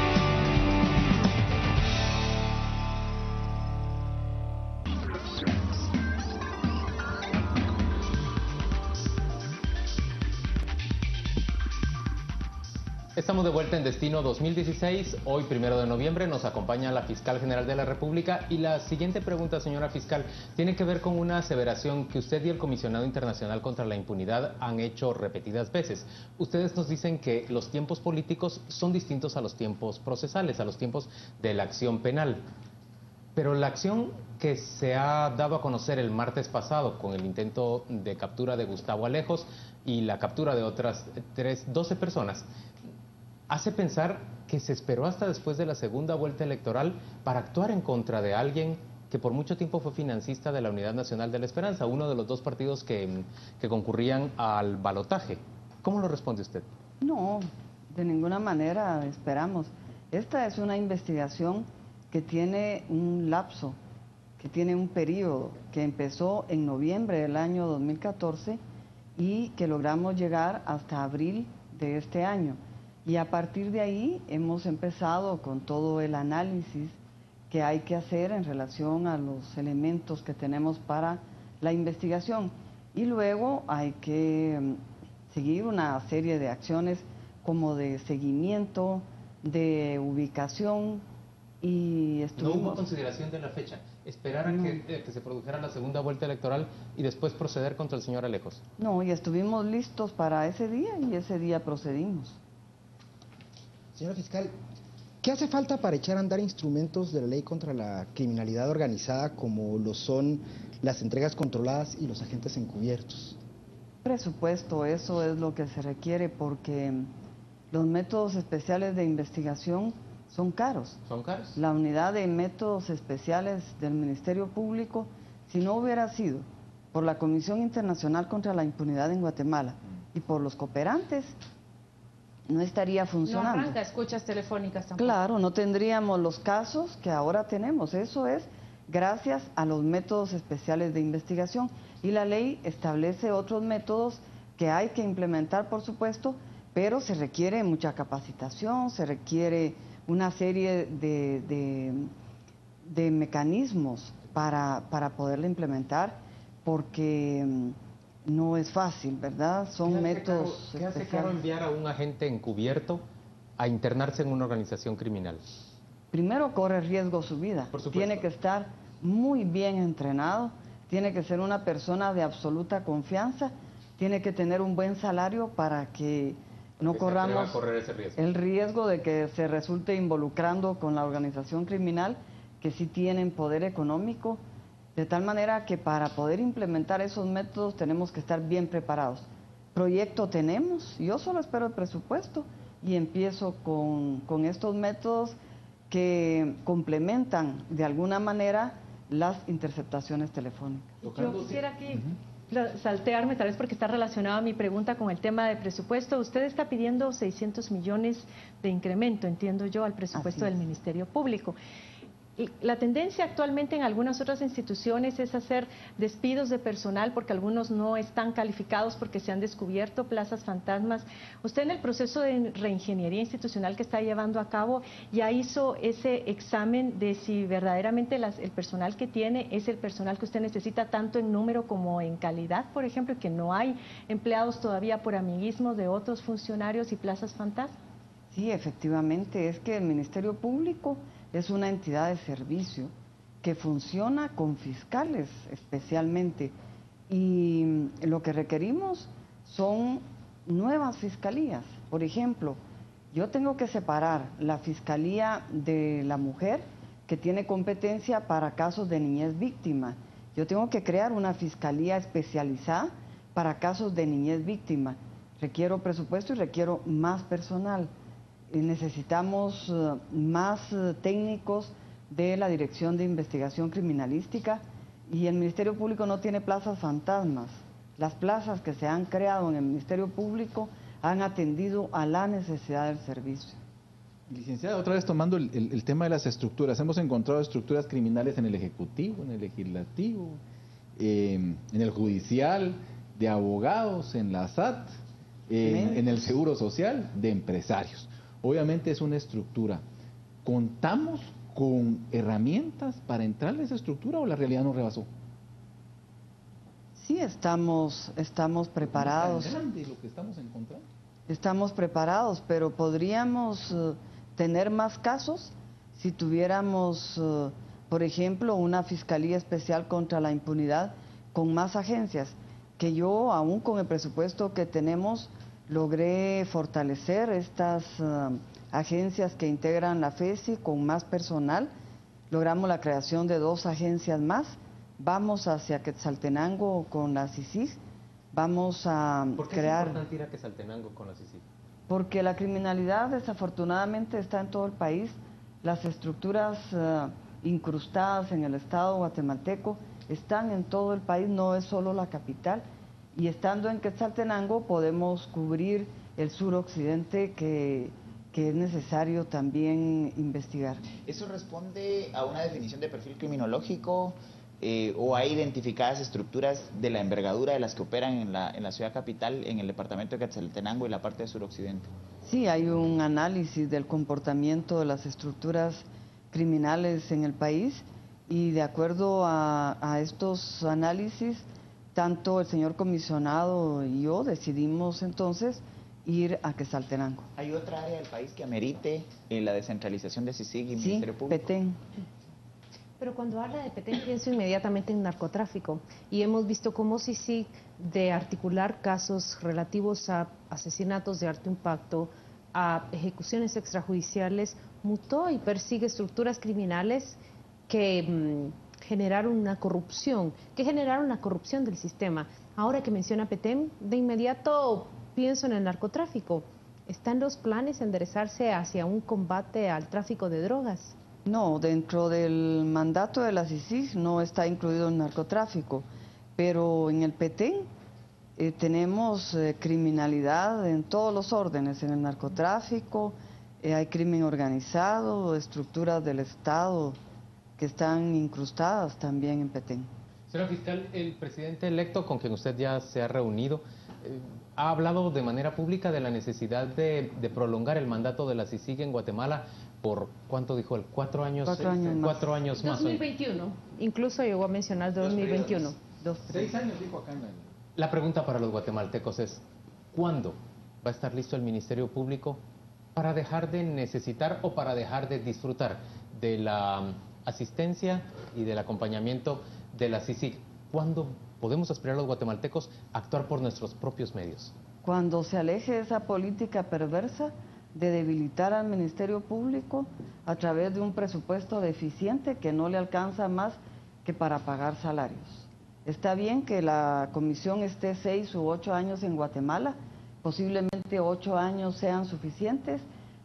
Estamos de vuelta en Destino 2016. Hoy, 1 de noviembre, nos acompaña la Fiscal General de la República. Y la siguiente pregunta, señora Fiscal, tiene que ver con una aseveración que usted y el Comisionado Internacional contra la Impunidad han hecho repetidas veces. Ustedes nos dicen que los tiempos políticos son distintos a los tiempos procesales, a los tiempos de la acción penal. Pero la acción que se ha dado a conocer el martes pasado con el intento de captura de Gustavo Alejos y la captura de otras 12 personas, hace pensar que se esperó hasta después de la segunda vuelta electoral para actuar en contra de alguien que por mucho tiempo fue financista de la Unidad Nacional de la Esperanza, uno de los dos partidos que concurrían al balotaje. ¿Cómo lo responde usted? No, de ninguna manera esperamos. Esta es una investigación que tiene un lapso, que tiene un periodo, que empezó en noviembre del año 2014 y que logramos llegar hasta abril de este año. Y a partir de ahí hemos empezado con todo el análisis que hay que hacer en relación a los elementos que tenemos para la investigación. Y luego hay que seguir una serie de acciones como de seguimiento, de ubicación y estuvimos... No hubo consideración de la fecha, esperar a que se produjera la segunda vuelta electoral y después proceder contra el señor Alejos. No, y estuvimos listos para ese día y ese día procedimos. Señora Fiscal, ¿qué hace falta para echar a andar instrumentos de la ley contra la criminalidad organizada como lo son las entregas controladas y los agentes encubiertos? Presupuesto, eso es lo que se requiere porque los métodos especiales de investigación son caros. ¿Son caros? La unidad de métodos especiales del Ministerio Público, si no hubiera sido por la Comisión Internacional contra la Impunidad en Guatemala y por los cooperantes, no estaría funcionando. No arranca escuchas telefónicas tampoco. Claro, no tendríamos los casos que ahora tenemos. Eso es gracias a los métodos especiales de investigación. Y la ley establece otros métodos que hay que implementar, por supuesto, pero se requiere mucha capacitación, se requiere una serie de mecanismos para poderla implementar, porque no es fácil, ¿verdad? Son métodos especiales. ¿Qué hace caro enviar a un agente encubierto a internarse en una organización criminal? Primero, corre riesgo su vida. Por supuesto. Tiene que estar muy bien entrenado, tiene que ser una persona de absoluta confianza, tiene que tener un buen salario para que no corramos el riesgo de que se resulte involucrando con la organización criminal, que sí tienen poder económico. De tal manera que para poder implementar esos métodos tenemos que estar bien preparados. Proyecto tenemos, yo solo espero el presupuesto y empiezo con estos métodos que complementan de alguna manera las interceptaciones telefónicas. Yo quisiera aquí saltearme, tal vez porque está relacionada mi pregunta con el tema de presupuesto. Usted está pidiendo 600 millones de incremento, entiendo yo, al presupuesto del Ministerio Público. La tendencia actualmente en algunas otras instituciones es hacer despidos de personal porque algunos no están calificados porque se han descubierto plazas fantasmas. Usted en el proceso de reingeniería institucional que está llevando a cabo ya hizo ese examen de si verdaderamente el personal que tiene es el personal que usted necesita tanto en número como en calidad, por ejemplo, y que no hay empleados todavía por amiguismo de otros funcionarios y plazas fantasmas. Sí, efectivamente, es que el Ministerio Público es una entidad de servicio que funciona con fiscales especialmente, y lo que requerimos son nuevas fiscalías. Por ejemplo, yo tengo que separar la Fiscalía de la Mujer, que tiene competencia para casos de niñez víctima. Yo tengo que crear una fiscalía especializada para casos de niñez víctima. Requiero presupuesto y requiero más personal. Necesitamos más técnicos de la Dirección de Investigación Criminalística, y el Ministerio Público no tiene plazas fantasmas. Las plazas que se han creado en el Ministerio Público han atendido a la necesidad del servicio. Licenciada, otra vez tomando el tema de las estructuras, hemos encontrado estructuras criminales en el Ejecutivo, en el Legislativo, en el Judicial, de abogados, en la SAT, en el Seguro Social, de empresarios. Obviamente es una estructura. ¿Contamos con herramientas para entrar en esa estructura o la realidad nos rebasó? Sí, estamos preparados. ¿Es tan grande lo que estamos encontrando? Estamos preparados, pero podríamos tener más casos si tuviéramos, por ejemplo, una Fiscalía Especial contra la Impunidad con más agencias, que yo, aún con el presupuesto que tenemos, logré fortalecer estas agencias que integran la FESI con más personal. Logramos la creación de 2 agencias más. Vamos hacia Quetzaltenango con la CICIG. Vamos a ¿Por qué crear... es importante ir a Quetzaltenango con la CICIG? Porque la criminalidad desafortunadamente está en todo el país. Las estructuras incrustadas en el Estado guatemalteco están en todo el país, no es solo la capital. Y estando en Quetzaltenango podemos cubrir el suroccidente que es necesario también investigar. ¿Eso responde a una definición de perfil criminológico o hay identificadas estructuras de la envergadura de las que operan en la ciudad capital, en el departamento de Quetzaltenango y la parte de suroccidente? Sí, hay un análisis del comportamiento de las estructuras criminales en el país, y de acuerdo a estos análisis, tanto el señor comisionado y yo decidimos entonces ir a Quetzaltenango. ¿Hay otra área del país que amerite la descentralización de CICIG y Ministerio Público? Petén. Pero cuando habla de Petén pienso inmediatamente en narcotráfico, y hemos visto cómo CICIG, de articular casos relativos a asesinatos de alto impacto, a ejecuciones extrajudiciales, mutó y persigue estructuras criminales que generaron una corrupción, del sistema. Ahora que menciona Petén, de inmediato pienso en el narcotráfico. ¿Están los planes enderezarse hacia un combate al tráfico de drogas? No, dentro del mandato de la CICIG no está incluido el narcotráfico, pero en el Petén tenemos criminalidad en todos los órdenes, en el narcotráfico, hay crimen organizado, estructuras del Estado que están incrustadas también en Petén. Señora fiscal, el presidente electo con quien usted ya se ha reunido ha hablado de manera pública de la necesidad de prolongar el mandato de la CICIG en Guatemala por, ¿cuánto dijo él? 4 años, 4 años más. 2021, incluso llegó a mencionar 2021. 6 años dijo acá en la... La pregunta para los guatemaltecos es, ¿cuándo va a estar listo el Ministerio Público para dejar de necesitar o para dejar de disfrutar de la asistencia y del acompañamiento de la CICIG? ¿Cuándo podemos aspirar a los guatemaltecos a actuar por nuestros propios medios? Cuando se aleje esa política perversa de debilitar al Ministerio Público a través de un presupuesto deficiente que no le alcanza más que para pagar salarios. Está bien que la comisión esté 6 u 8 años en Guatemala, posiblemente 8 años sean suficientes,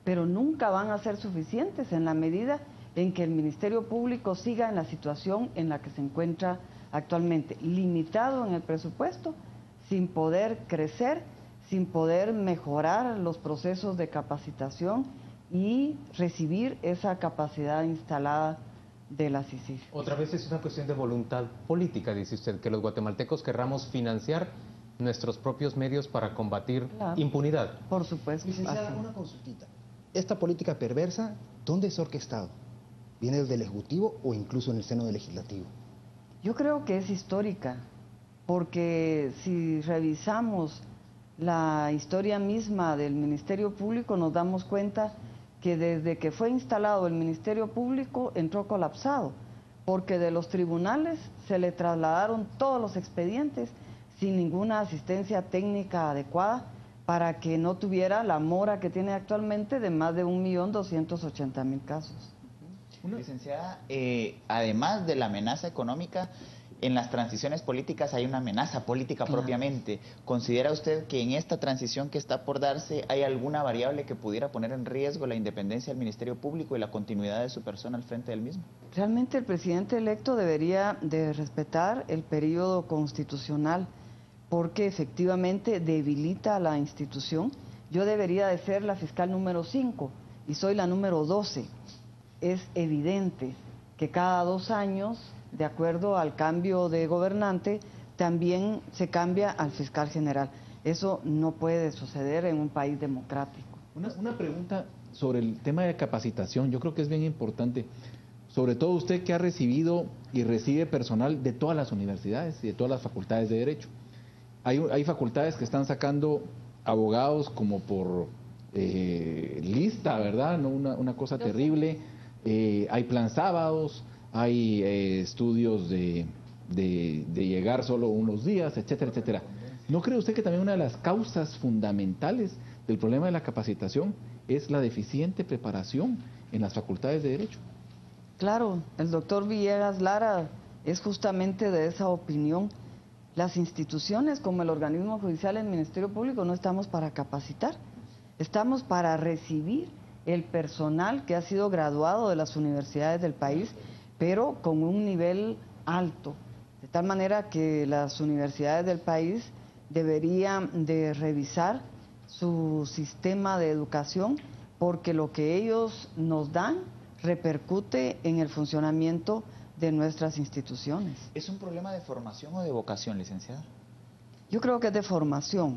pero nunca van a ser suficientes en la medida en que el Ministerio Público siga en la situación en la que se encuentra actualmente, limitado en el presupuesto, sin poder crecer, sin poder mejorar los procesos de capacitación y recibir esa capacidad instalada de la CICIG. Otra vez es una cuestión de voluntad política, dice usted, que los guatemaltecos querramos financiar nuestros propios medios para combatir impunidad. Por supuesto. Licenciada, una consultita. Esta política perversa, ¿dónde es orquestado? ¿Viene desde el Ejecutivo o incluso en el seno del Legislativo? Yo creo que es histórica, porque si revisamos la historia misma del Ministerio Público nos damos cuenta que desde que fue instalado el Ministerio Público entró colapsado, porque de los tribunales se le trasladaron todos los expedientes sin ninguna asistencia técnica adecuada para que no tuviera la mora que tiene actualmente de más de 1.280.000 casos. Licenciada, además de la amenaza económica, en las transiciones políticas hay una amenaza política propiamente. ¿Considera usted que en esta transición que está por darse hay alguna variable que pudiera poner en riesgo la independencia del Ministerio Público y la continuidad de su persona al frente del mismo? Realmente el presidente electo debería de respetar el periodo constitucional, porque efectivamente debilita a la institución. Yo debería de ser la fiscal número 5 y soy la número 12. Es evidente que cada 2 años, de acuerdo al cambio de gobernante, también se cambia al fiscal general. Eso no puede suceder en un país democrático. Una pregunta sobre el tema de capacitación, yo creo que es bien importante, sobre todo usted que ha recibido y recibe personal de todas las universidades y de todas las facultades de Derecho. Hay facultades que están sacando abogados como por lista, ¿verdad? ¿No? Una cosa terrible. Hay plan sábados, hay estudios de llegar solo unos días, etcétera, etcétera. ¿No cree usted que también una de las causas fundamentales del problema de la capacitación es la deficiente preparación en las facultades de Derecho? Claro, el doctor Villegas Lara es justamente de esa opinión. Las instituciones como el organismo judicial y el Ministerio Público no estamos para capacitar, estamos para recibir el personal que ha sido graduado de las universidades del país, pero con un nivel alto, de tal manera que las universidades del país deberían de revisar su sistema de educación, porque lo que ellos nos dan repercute en el funcionamiento de nuestras instituciones. ¿Es un problema de formación o de vocación, licenciada? Yo creo que es de formación,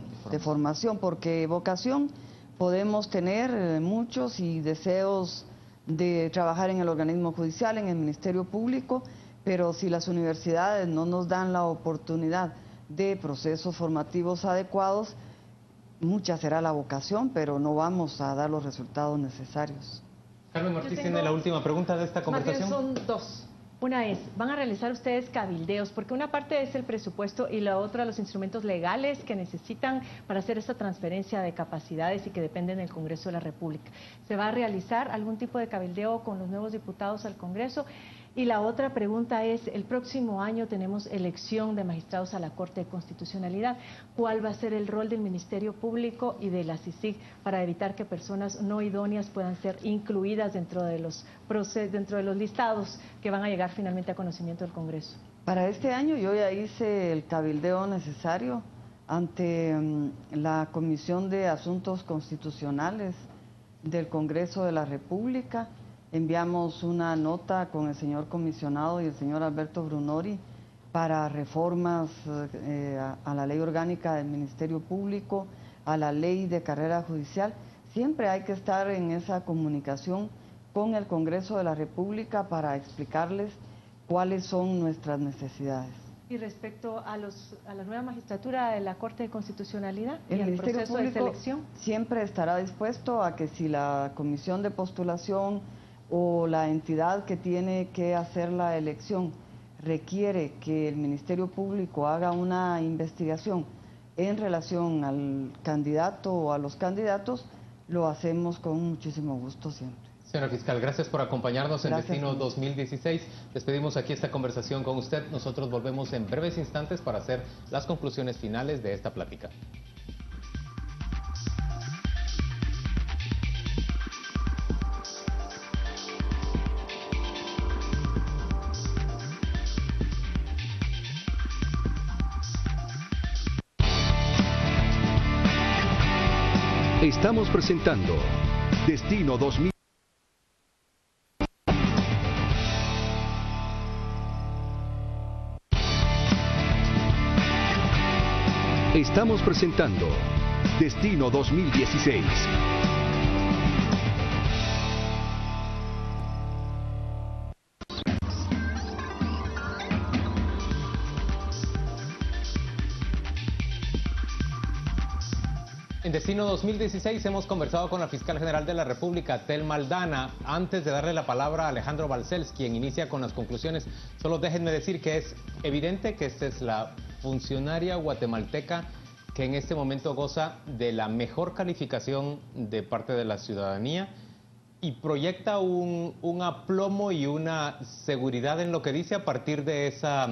porque vocación podemos tener muchos y deseos de trabajar en el organismo judicial, en el Ministerio Público, pero si las universidades no nos dan la oportunidad de procesos formativos adecuados, mucha será la vocación, pero no vamos a dar los resultados necesarios. Carmen Ortiz tiene la última pregunta de esta conversación. Más bien son 2. Una es, ¿van a realizar ustedes cabildeos? Porque una parte es el presupuesto y la otra los instrumentos legales que necesitan para hacer esta transferencia de capacidades y que dependen del Congreso de la República. ¿Se va a realizar algún tipo de cabildeo con los nuevos diputados al Congreso? Y la otra pregunta es, el próximo año tenemos elección de magistrados a la Corte de Constitucionalidad. ¿Cuál va a ser el rol del Ministerio Público y de la CICIG para evitar que personas no idóneas puedan ser incluidas dentro de los listados que van a llegar finalmente a conocimiento del Congreso? Para este año yo ya hice el cabildeo necesario ante la Comisión de Asuntos Constitucionales del Congreso de la República. Enviamos una nota con el señor comisionado y el señor Alberto Brunori para reformas a la ley orgánica del Ministerio Público, a la ley de carrera judicial. Siempre hay que estar en esa comunicación con el Congreso de la República para explicarles cuáles son nuestras necesidades. Y respecto a la nueva magistratura de la Corte de Constitucionalidad y el al Ministerio proceso Público de selección, siempre estará dispuesto a que si la comisión de postulación o la entidad que tiene que hacer la elección requiere que el Ministerio Público haga una investigación en relación al candidato o a los candidatos, lo hacemos con muchísimo gusto siempre. Señora Fiscal, gracias por acompañarnos en Destino 2016. Despedimos aquí esta conversación con usted. Nosotros volvemos en breves instantes para hacer las conclusiones finales de esta plática. Estamos presentando Destino 2000. Estamos presentando Destino 2016. En Destino 2016 hemos conversado con la fiscal general de la República, Telma Aldana. Antes de darle la palabra a Alejandro Balcells, quien inicia con las conclusiones, solo déjenme decir que es evidente que esta es la funcionaria guatemalteca que en este momento goza de la mejor calificación de parte de la ciudadanía y proyecta un aplomo y una seguridad en lo que dice a partir de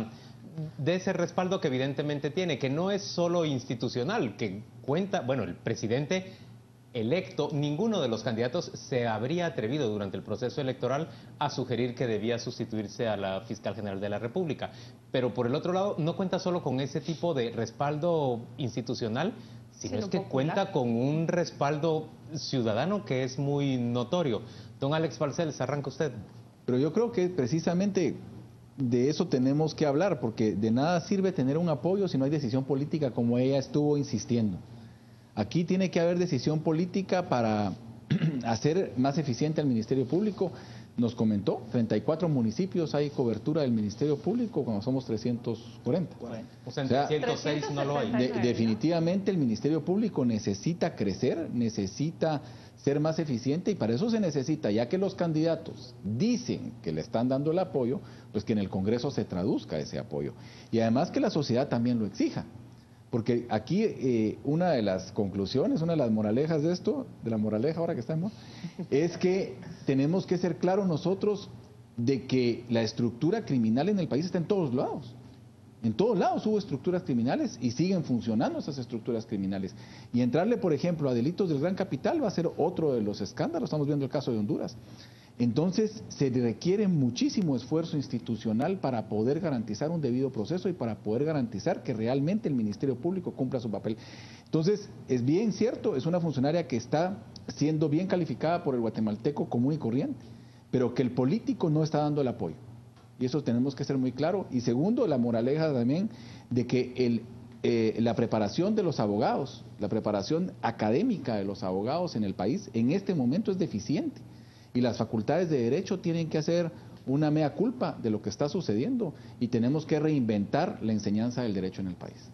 ese respaldo que evidentemente tiene, que no es solo institucional, que cuenta, bueno, el presidente electo, ninguno de los candidatos se habría atrevido durante el proceso electoral a sugerir que debía sustituirse a la fiscal general de la República. Pero por el otro lado, no cuenta solo con ese tipo de respaldo institucional, sino es que cuenta con un respaldo ciudadano que es muy notorio. Don Alex Balcells, arranca usted. Pero yo creo que precisamente de eso tenemos que hablar, porque de nada sirve tener un apoyo si no hay decisión política, como ella estuvo insistiendo. Aquí tiene que haber decisión política para hacer más eficiente al Ministerio Público. Nos comentó, 34 municipios hay cobertura del Ministerio Público cuando somos 340. O sea, en 306 no lo hay. Definitivamente el Ministerio Público necesita crecer, necesita ser más eficiente y para eso se necesita, ya que los candidatos dicen que le están dando el apoyo, pues que en el Congreso se traduzca ese apoyo. Y además que la sociedad también lo exija. Porque aquí una de las conclusiones, una de las moralejas de esto, de la moraleja ahora que estamos, es que tenemos que ser claros nosotros de que la estructura criminal en el país está en todos lados. En todos lados hubo estructuras criminales y siguen funcionando esas estructuras criminales. Y entrarle, por ejemplo, a delitos del gran capital va a ser otro de los escándalos. Estamos viendo el caso de Honduras. Entonces, se requiere muchísimo esfuerzo institucional para poder garantizar un debido proceso y para poder garantizar que realmente el Ministerio Público cumpla su papel. Entonces, es bien cierto, es una funcionaria que está siendo bien calificada por el guatemalteco común y corriente, pero que el político no está dando el apoyo. Y eso tenemos que ser muy claro. Y segundo, la moraleja también de que la preparación de los abogados, la preparación académica de los abogados en el país, en este momento es deficiente. Y las facultades de Derecho tienen que hacer una mea culpa de lo que está sucediendo y tenemos que reinventar la enseñanza del derecho en el país.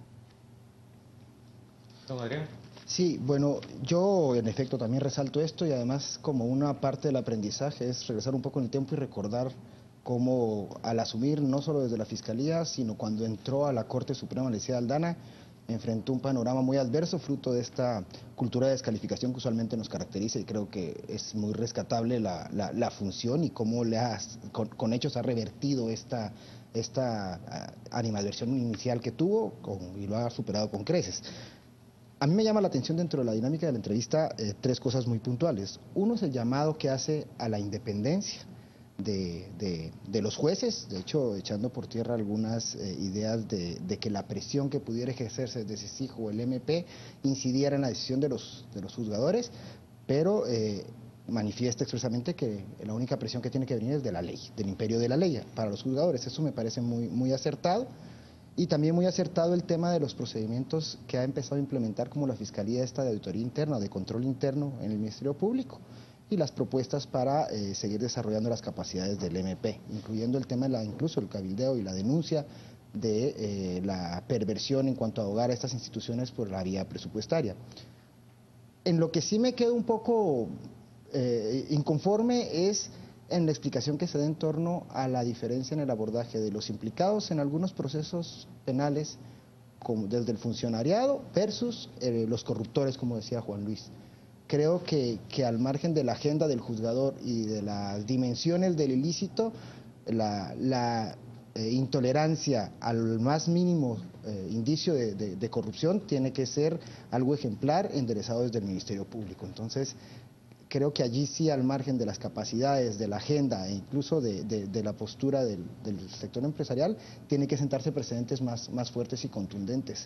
Don Adrián. Sí, bueno, yo en efecto también resalto esto y además como una parte del aprendizaje es regresar un poco en el tiempo y recordar cómo al asumir no solo desde la Fiscalía, sino cuando entró a la Corte Suprema, Lecía Aldana, enfrentó un panorama muy adverso, fruto de esta cultura de descalificación que usualmente nos caracteriza y creo que es muy rescatable la función y cómo con hechos ha revertido esta animadversión inicial que tuvo y lo ha superado con creces. A mí me llama la atención dentro de la dinámica de la entrevista tres cosas muy puntuales. Uno es el llamado que hace a la independencia de los jueces, de hecho echando por tierra algunas ideas de que la presión que pudiera ejercerse desde CIJ o el MP incidiera en la decisión de los juzgadores, pero manifiesta expresamente que la única presión que tiene que venir es de la ley, del imperio de la ley para los juzgadores. Eso me parece muy acertado. Y también muy acertado el tema de los procedimientos que ha empezado a implementar como la Fiscalía esta de auditoría interna, de control interno en el Ministerio Público y las propuestas para seguir desarrollando las capacidades del MP, incluyendo el tema incluso el cabildeo y la denuncia de la perversión en cuanto a ahogar a estas instituciones por la vía presupuestaria. En lo que sí me quedo un poco inconforme es en la explicación que se da en torno a la diferencia en el abordaje de los implicados en algunos procesos penales, como desde el funcionariado versus los corruptores, como decía Juan Luis. Creo que al margen de la agenda del juzgador y de las dimensiones del ilícito, la intolerancia al más mínimo indicio de corrupción tiene que ser algo ejemplar enderezado desde el Ministerio Público. Entonces, creo que allí sí, al margen de las capacidades, de la agenda e incluso de la postura del sector empresarial, tiene que sentarse precedentes más fuertes y contundentes.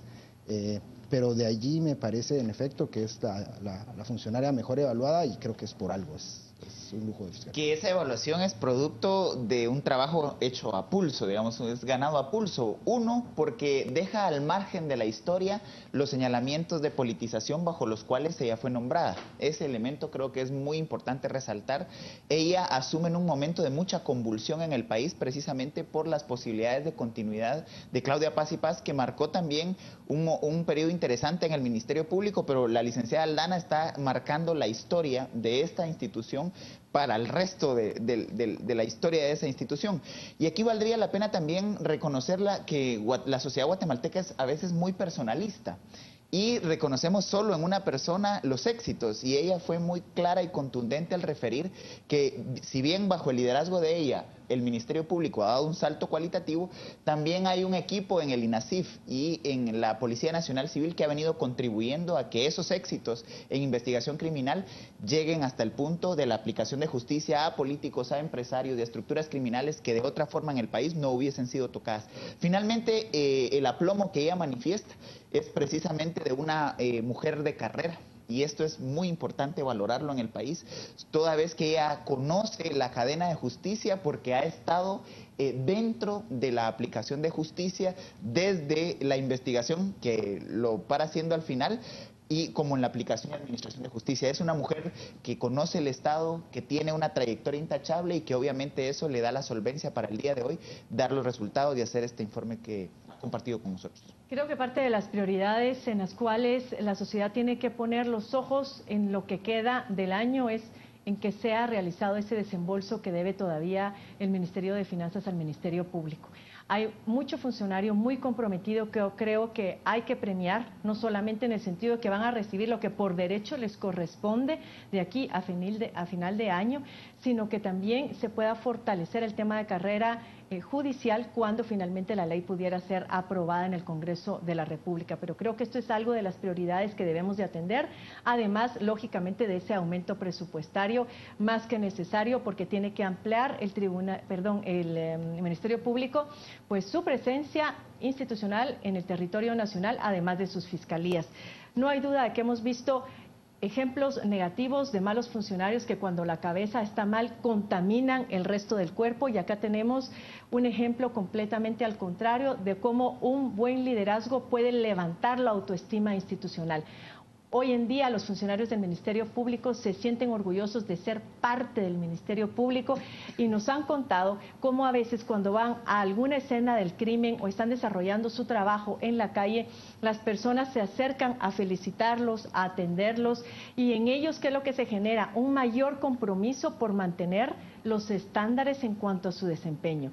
Pero de allí me parece, en efecto, que es la funcionaria mejor evaluada, y creo que es por algo, es un lujo de fiscal. Que esa evaluación es producto de un trabajo hecho a pulso, digamos, es ganado a pulso. Uno, porque deja al margen de la historia los señalamientos de politización bajo los cuales ella fue nombrada. Ese elemento creo que es muy importante resaltar. Ella asume en un momento de mucha convulsión en el país, precisamente por las posibilidades de continuidad de Claudia Paz y Paz, que marcó también un periodo interesante en el Ministerio Público, pero la licenciada Aldana está marcando la historia de esta institución para el resto de la historia de esa institución. Y aquí valdría la pena también reconocerla que la sociedad guatemalteca es a veces muy personalista. Y reconocemos solo en una persona los éxitos, y ella fue muy clara y contundente al referir que, si bien bajo el liderazgo de ella el Ministerio Público ha dado un salto cualitativo, también hay un equipo en el INASIF y en la Policía Nacional Civil que ha venido contribuyendo a que esos éxitos en investigación criminal lleguen hasta el punto de la aplicación de justicia a políticos, a empresarios, de estructuras criminales que de otra forma en el país no hubiesen sido tocadas. Finalmente, el aplomo que ella manifiesta es precisamente de una mujer de carrera. Y esto es muy importante valorarlo en el país, toda vez que ella conoce la cadena de justicia porque ha estado dentro de la aplicación de justicia desde la investigación, que lo para haciendo al final, y como en la aplicación y administración de justicia. Es una mujer que conoce el Estado, que tiene una trayectoria intachable y que obviamente eso le da la solvencia para el día de hoy dar los resultados y hacer este informe que ha compartido con nosotros. Creo que parte de las prioridades en las cuales la sociedad tiene que poner los ojos en lo que queda del año es en que sea realizado ese desembolso que debe todavía el Ministerio de Finanzas al Ministerio Público. Hay mucho funcionario muy comprometido que creo que hay que premiar, no solamente en el sentido de que van a recibir lo que por derecho les corresponde de aquí a final de año, sino que también se pueda fortalecer el tema de carrera judicial cuando finalmente la ley pudiera ser aprobada en el Congreso de la República. Pero creo que esto es algo de las prioridades que debemos de atender, además, lógicamente, de ese aumento presupuestario más que necesario, porque tiene que ampliar el Ministerio Público, pues su presencia institucional en el territorio nacional, además de sus fiscalías. No hay duda de que hemos visto ejemplos negativos de malos funcionarios que cuando la cabeza está mal contaminan el resto del cuerpo, y acá tenemos un ejemplo completamente al contrario de cómo un buen liderazgo puede levantar la autoestima institucional. Hoy en día los funcionarios del Ministerio Público se sienten orgullosos de ser parte del Ministerio Público y nos han contado cómo a veces cuando van a alguna escena del crimen o están desarrollando su trabajo en la calle, las personas se acercan a felicitarlos, a atenderlos, y en ellos, ¿qué es lo que se genera? Un mayor compromiso por mantener los estándares en cuanto a su desempeño.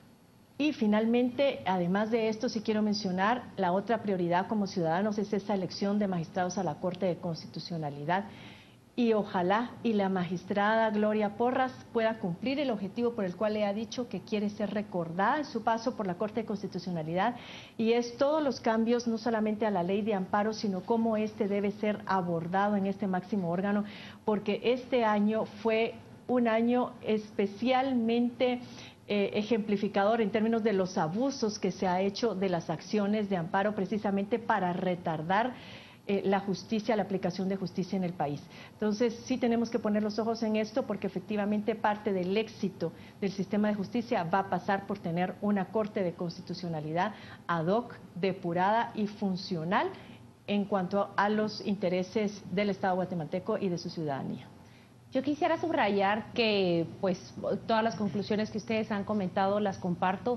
Y finalmente, además de esto, sí quiero mencionar la otra prioridad como ciudadanos, es esa elección de magistrados a la Corte de Constitucionalidad. Y ojalá y la magistrada Gloria Porras pueda cumplir el objetivo por el cual le ha dicho que quiere ser recordada en su paso por la Corte de Constitucionalidad, y es todos los cambios, no solamente a la ley de amparo, sino cómo este debe ser abordado en este máximo órgano, porque este año fue un año especialmente ejemplificador en términos de los abusos que se ha hecho de las acciones de amparo precisamente para retardar la justicia, la aplicación de justicia en el país. Entonces sí tenemos que poner los ojos en esto, porque efectivamente parte del éxito del sistema de justicia va a pasar por tener una Corte de Constitucionalidad ad hoc, depurada y funcional en cuanto a los intereses del Estado guatemalteco y de su ciudadanía. Yo quisiera subrayar que pues todas las conclusiones que ustedes han comentado las comparto.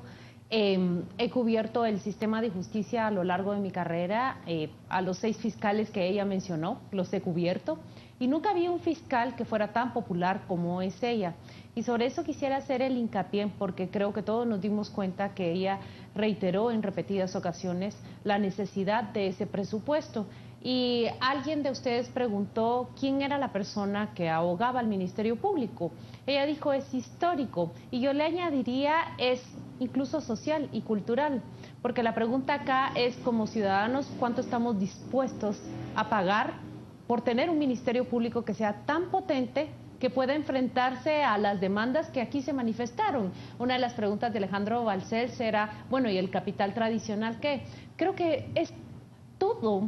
He cubierto el sistema de justicia a lo largo de mi carrera, a los 6 fiscales que ella mencionó, los he cubierto, y nunca había un fiscal que fuera tan popular como es ella. Y sobre eso quisiera hacer el hincapié, porque creo que todos nos dimos cuenta que ella reiteró en repetidas ocasiones la necesidad de ese presupuesto. Y alguien de ustedes preguntó quién era la persona que ahogaba al Ministerio Público. Ella dijo es histórico, y yo le añadiría es incluso social y cultural, porque la pregunta acá es, como ciudadanos, ¿cuánto estamos dispuestos a pagar por tener un ministerio público que sea tan potente que pueda enfrentarse a las demandas que aquí se manifestaron. Una de las preguntas de Alejandro Balcells era, bueno, ¿y el capital tradicional qué? Creo que es todo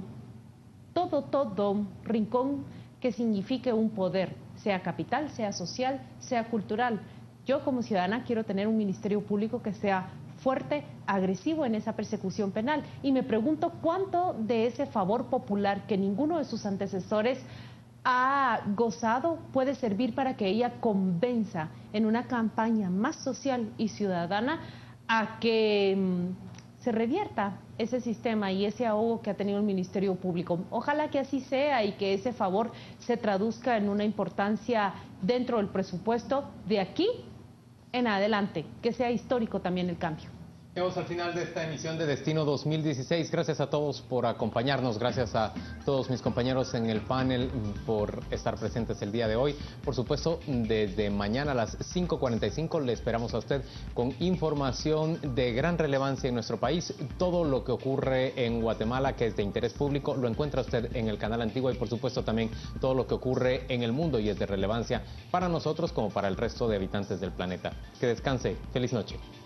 rincón que signifique un poder, sea capital, sea social, sea cultural. Yo como ciudadana quiero tener un ministerio público que sea fuerte, agresivo en esa persecución penal. Y me pregunto cuánto de ese favor popular que ninguno de sus antecesores ha gozado puede servir para que ella convenza en una campaña más social y ciudadana a que se revierta ese sistema y ese ahogo que ha tenido el Ministerio Público. Ojalá que así sea y que ese favor se traduzca en una importancia dentro del presupuesto de aquí en adelante, que sea histórico también el cambio. Llegamos al final de esta emisión de Destino 2016. Gracias a todos por acompañarnos, gracias a todos mis compañeros en el panel por estar presentes el día de hoy. Por supuesto, desde mañana a las 5:45 le esperamos a usted con información de gran relevancia en nuestro país. Todo lo que ocurre en Guatemala, que es de interés público, lo encuentra usted en el canal Antigua y por supuesto también todo lo que ocurre en el mundo y es de relevancia para nosotros como para el resto de habitantes del planeta. Que descanse. Feliz noche.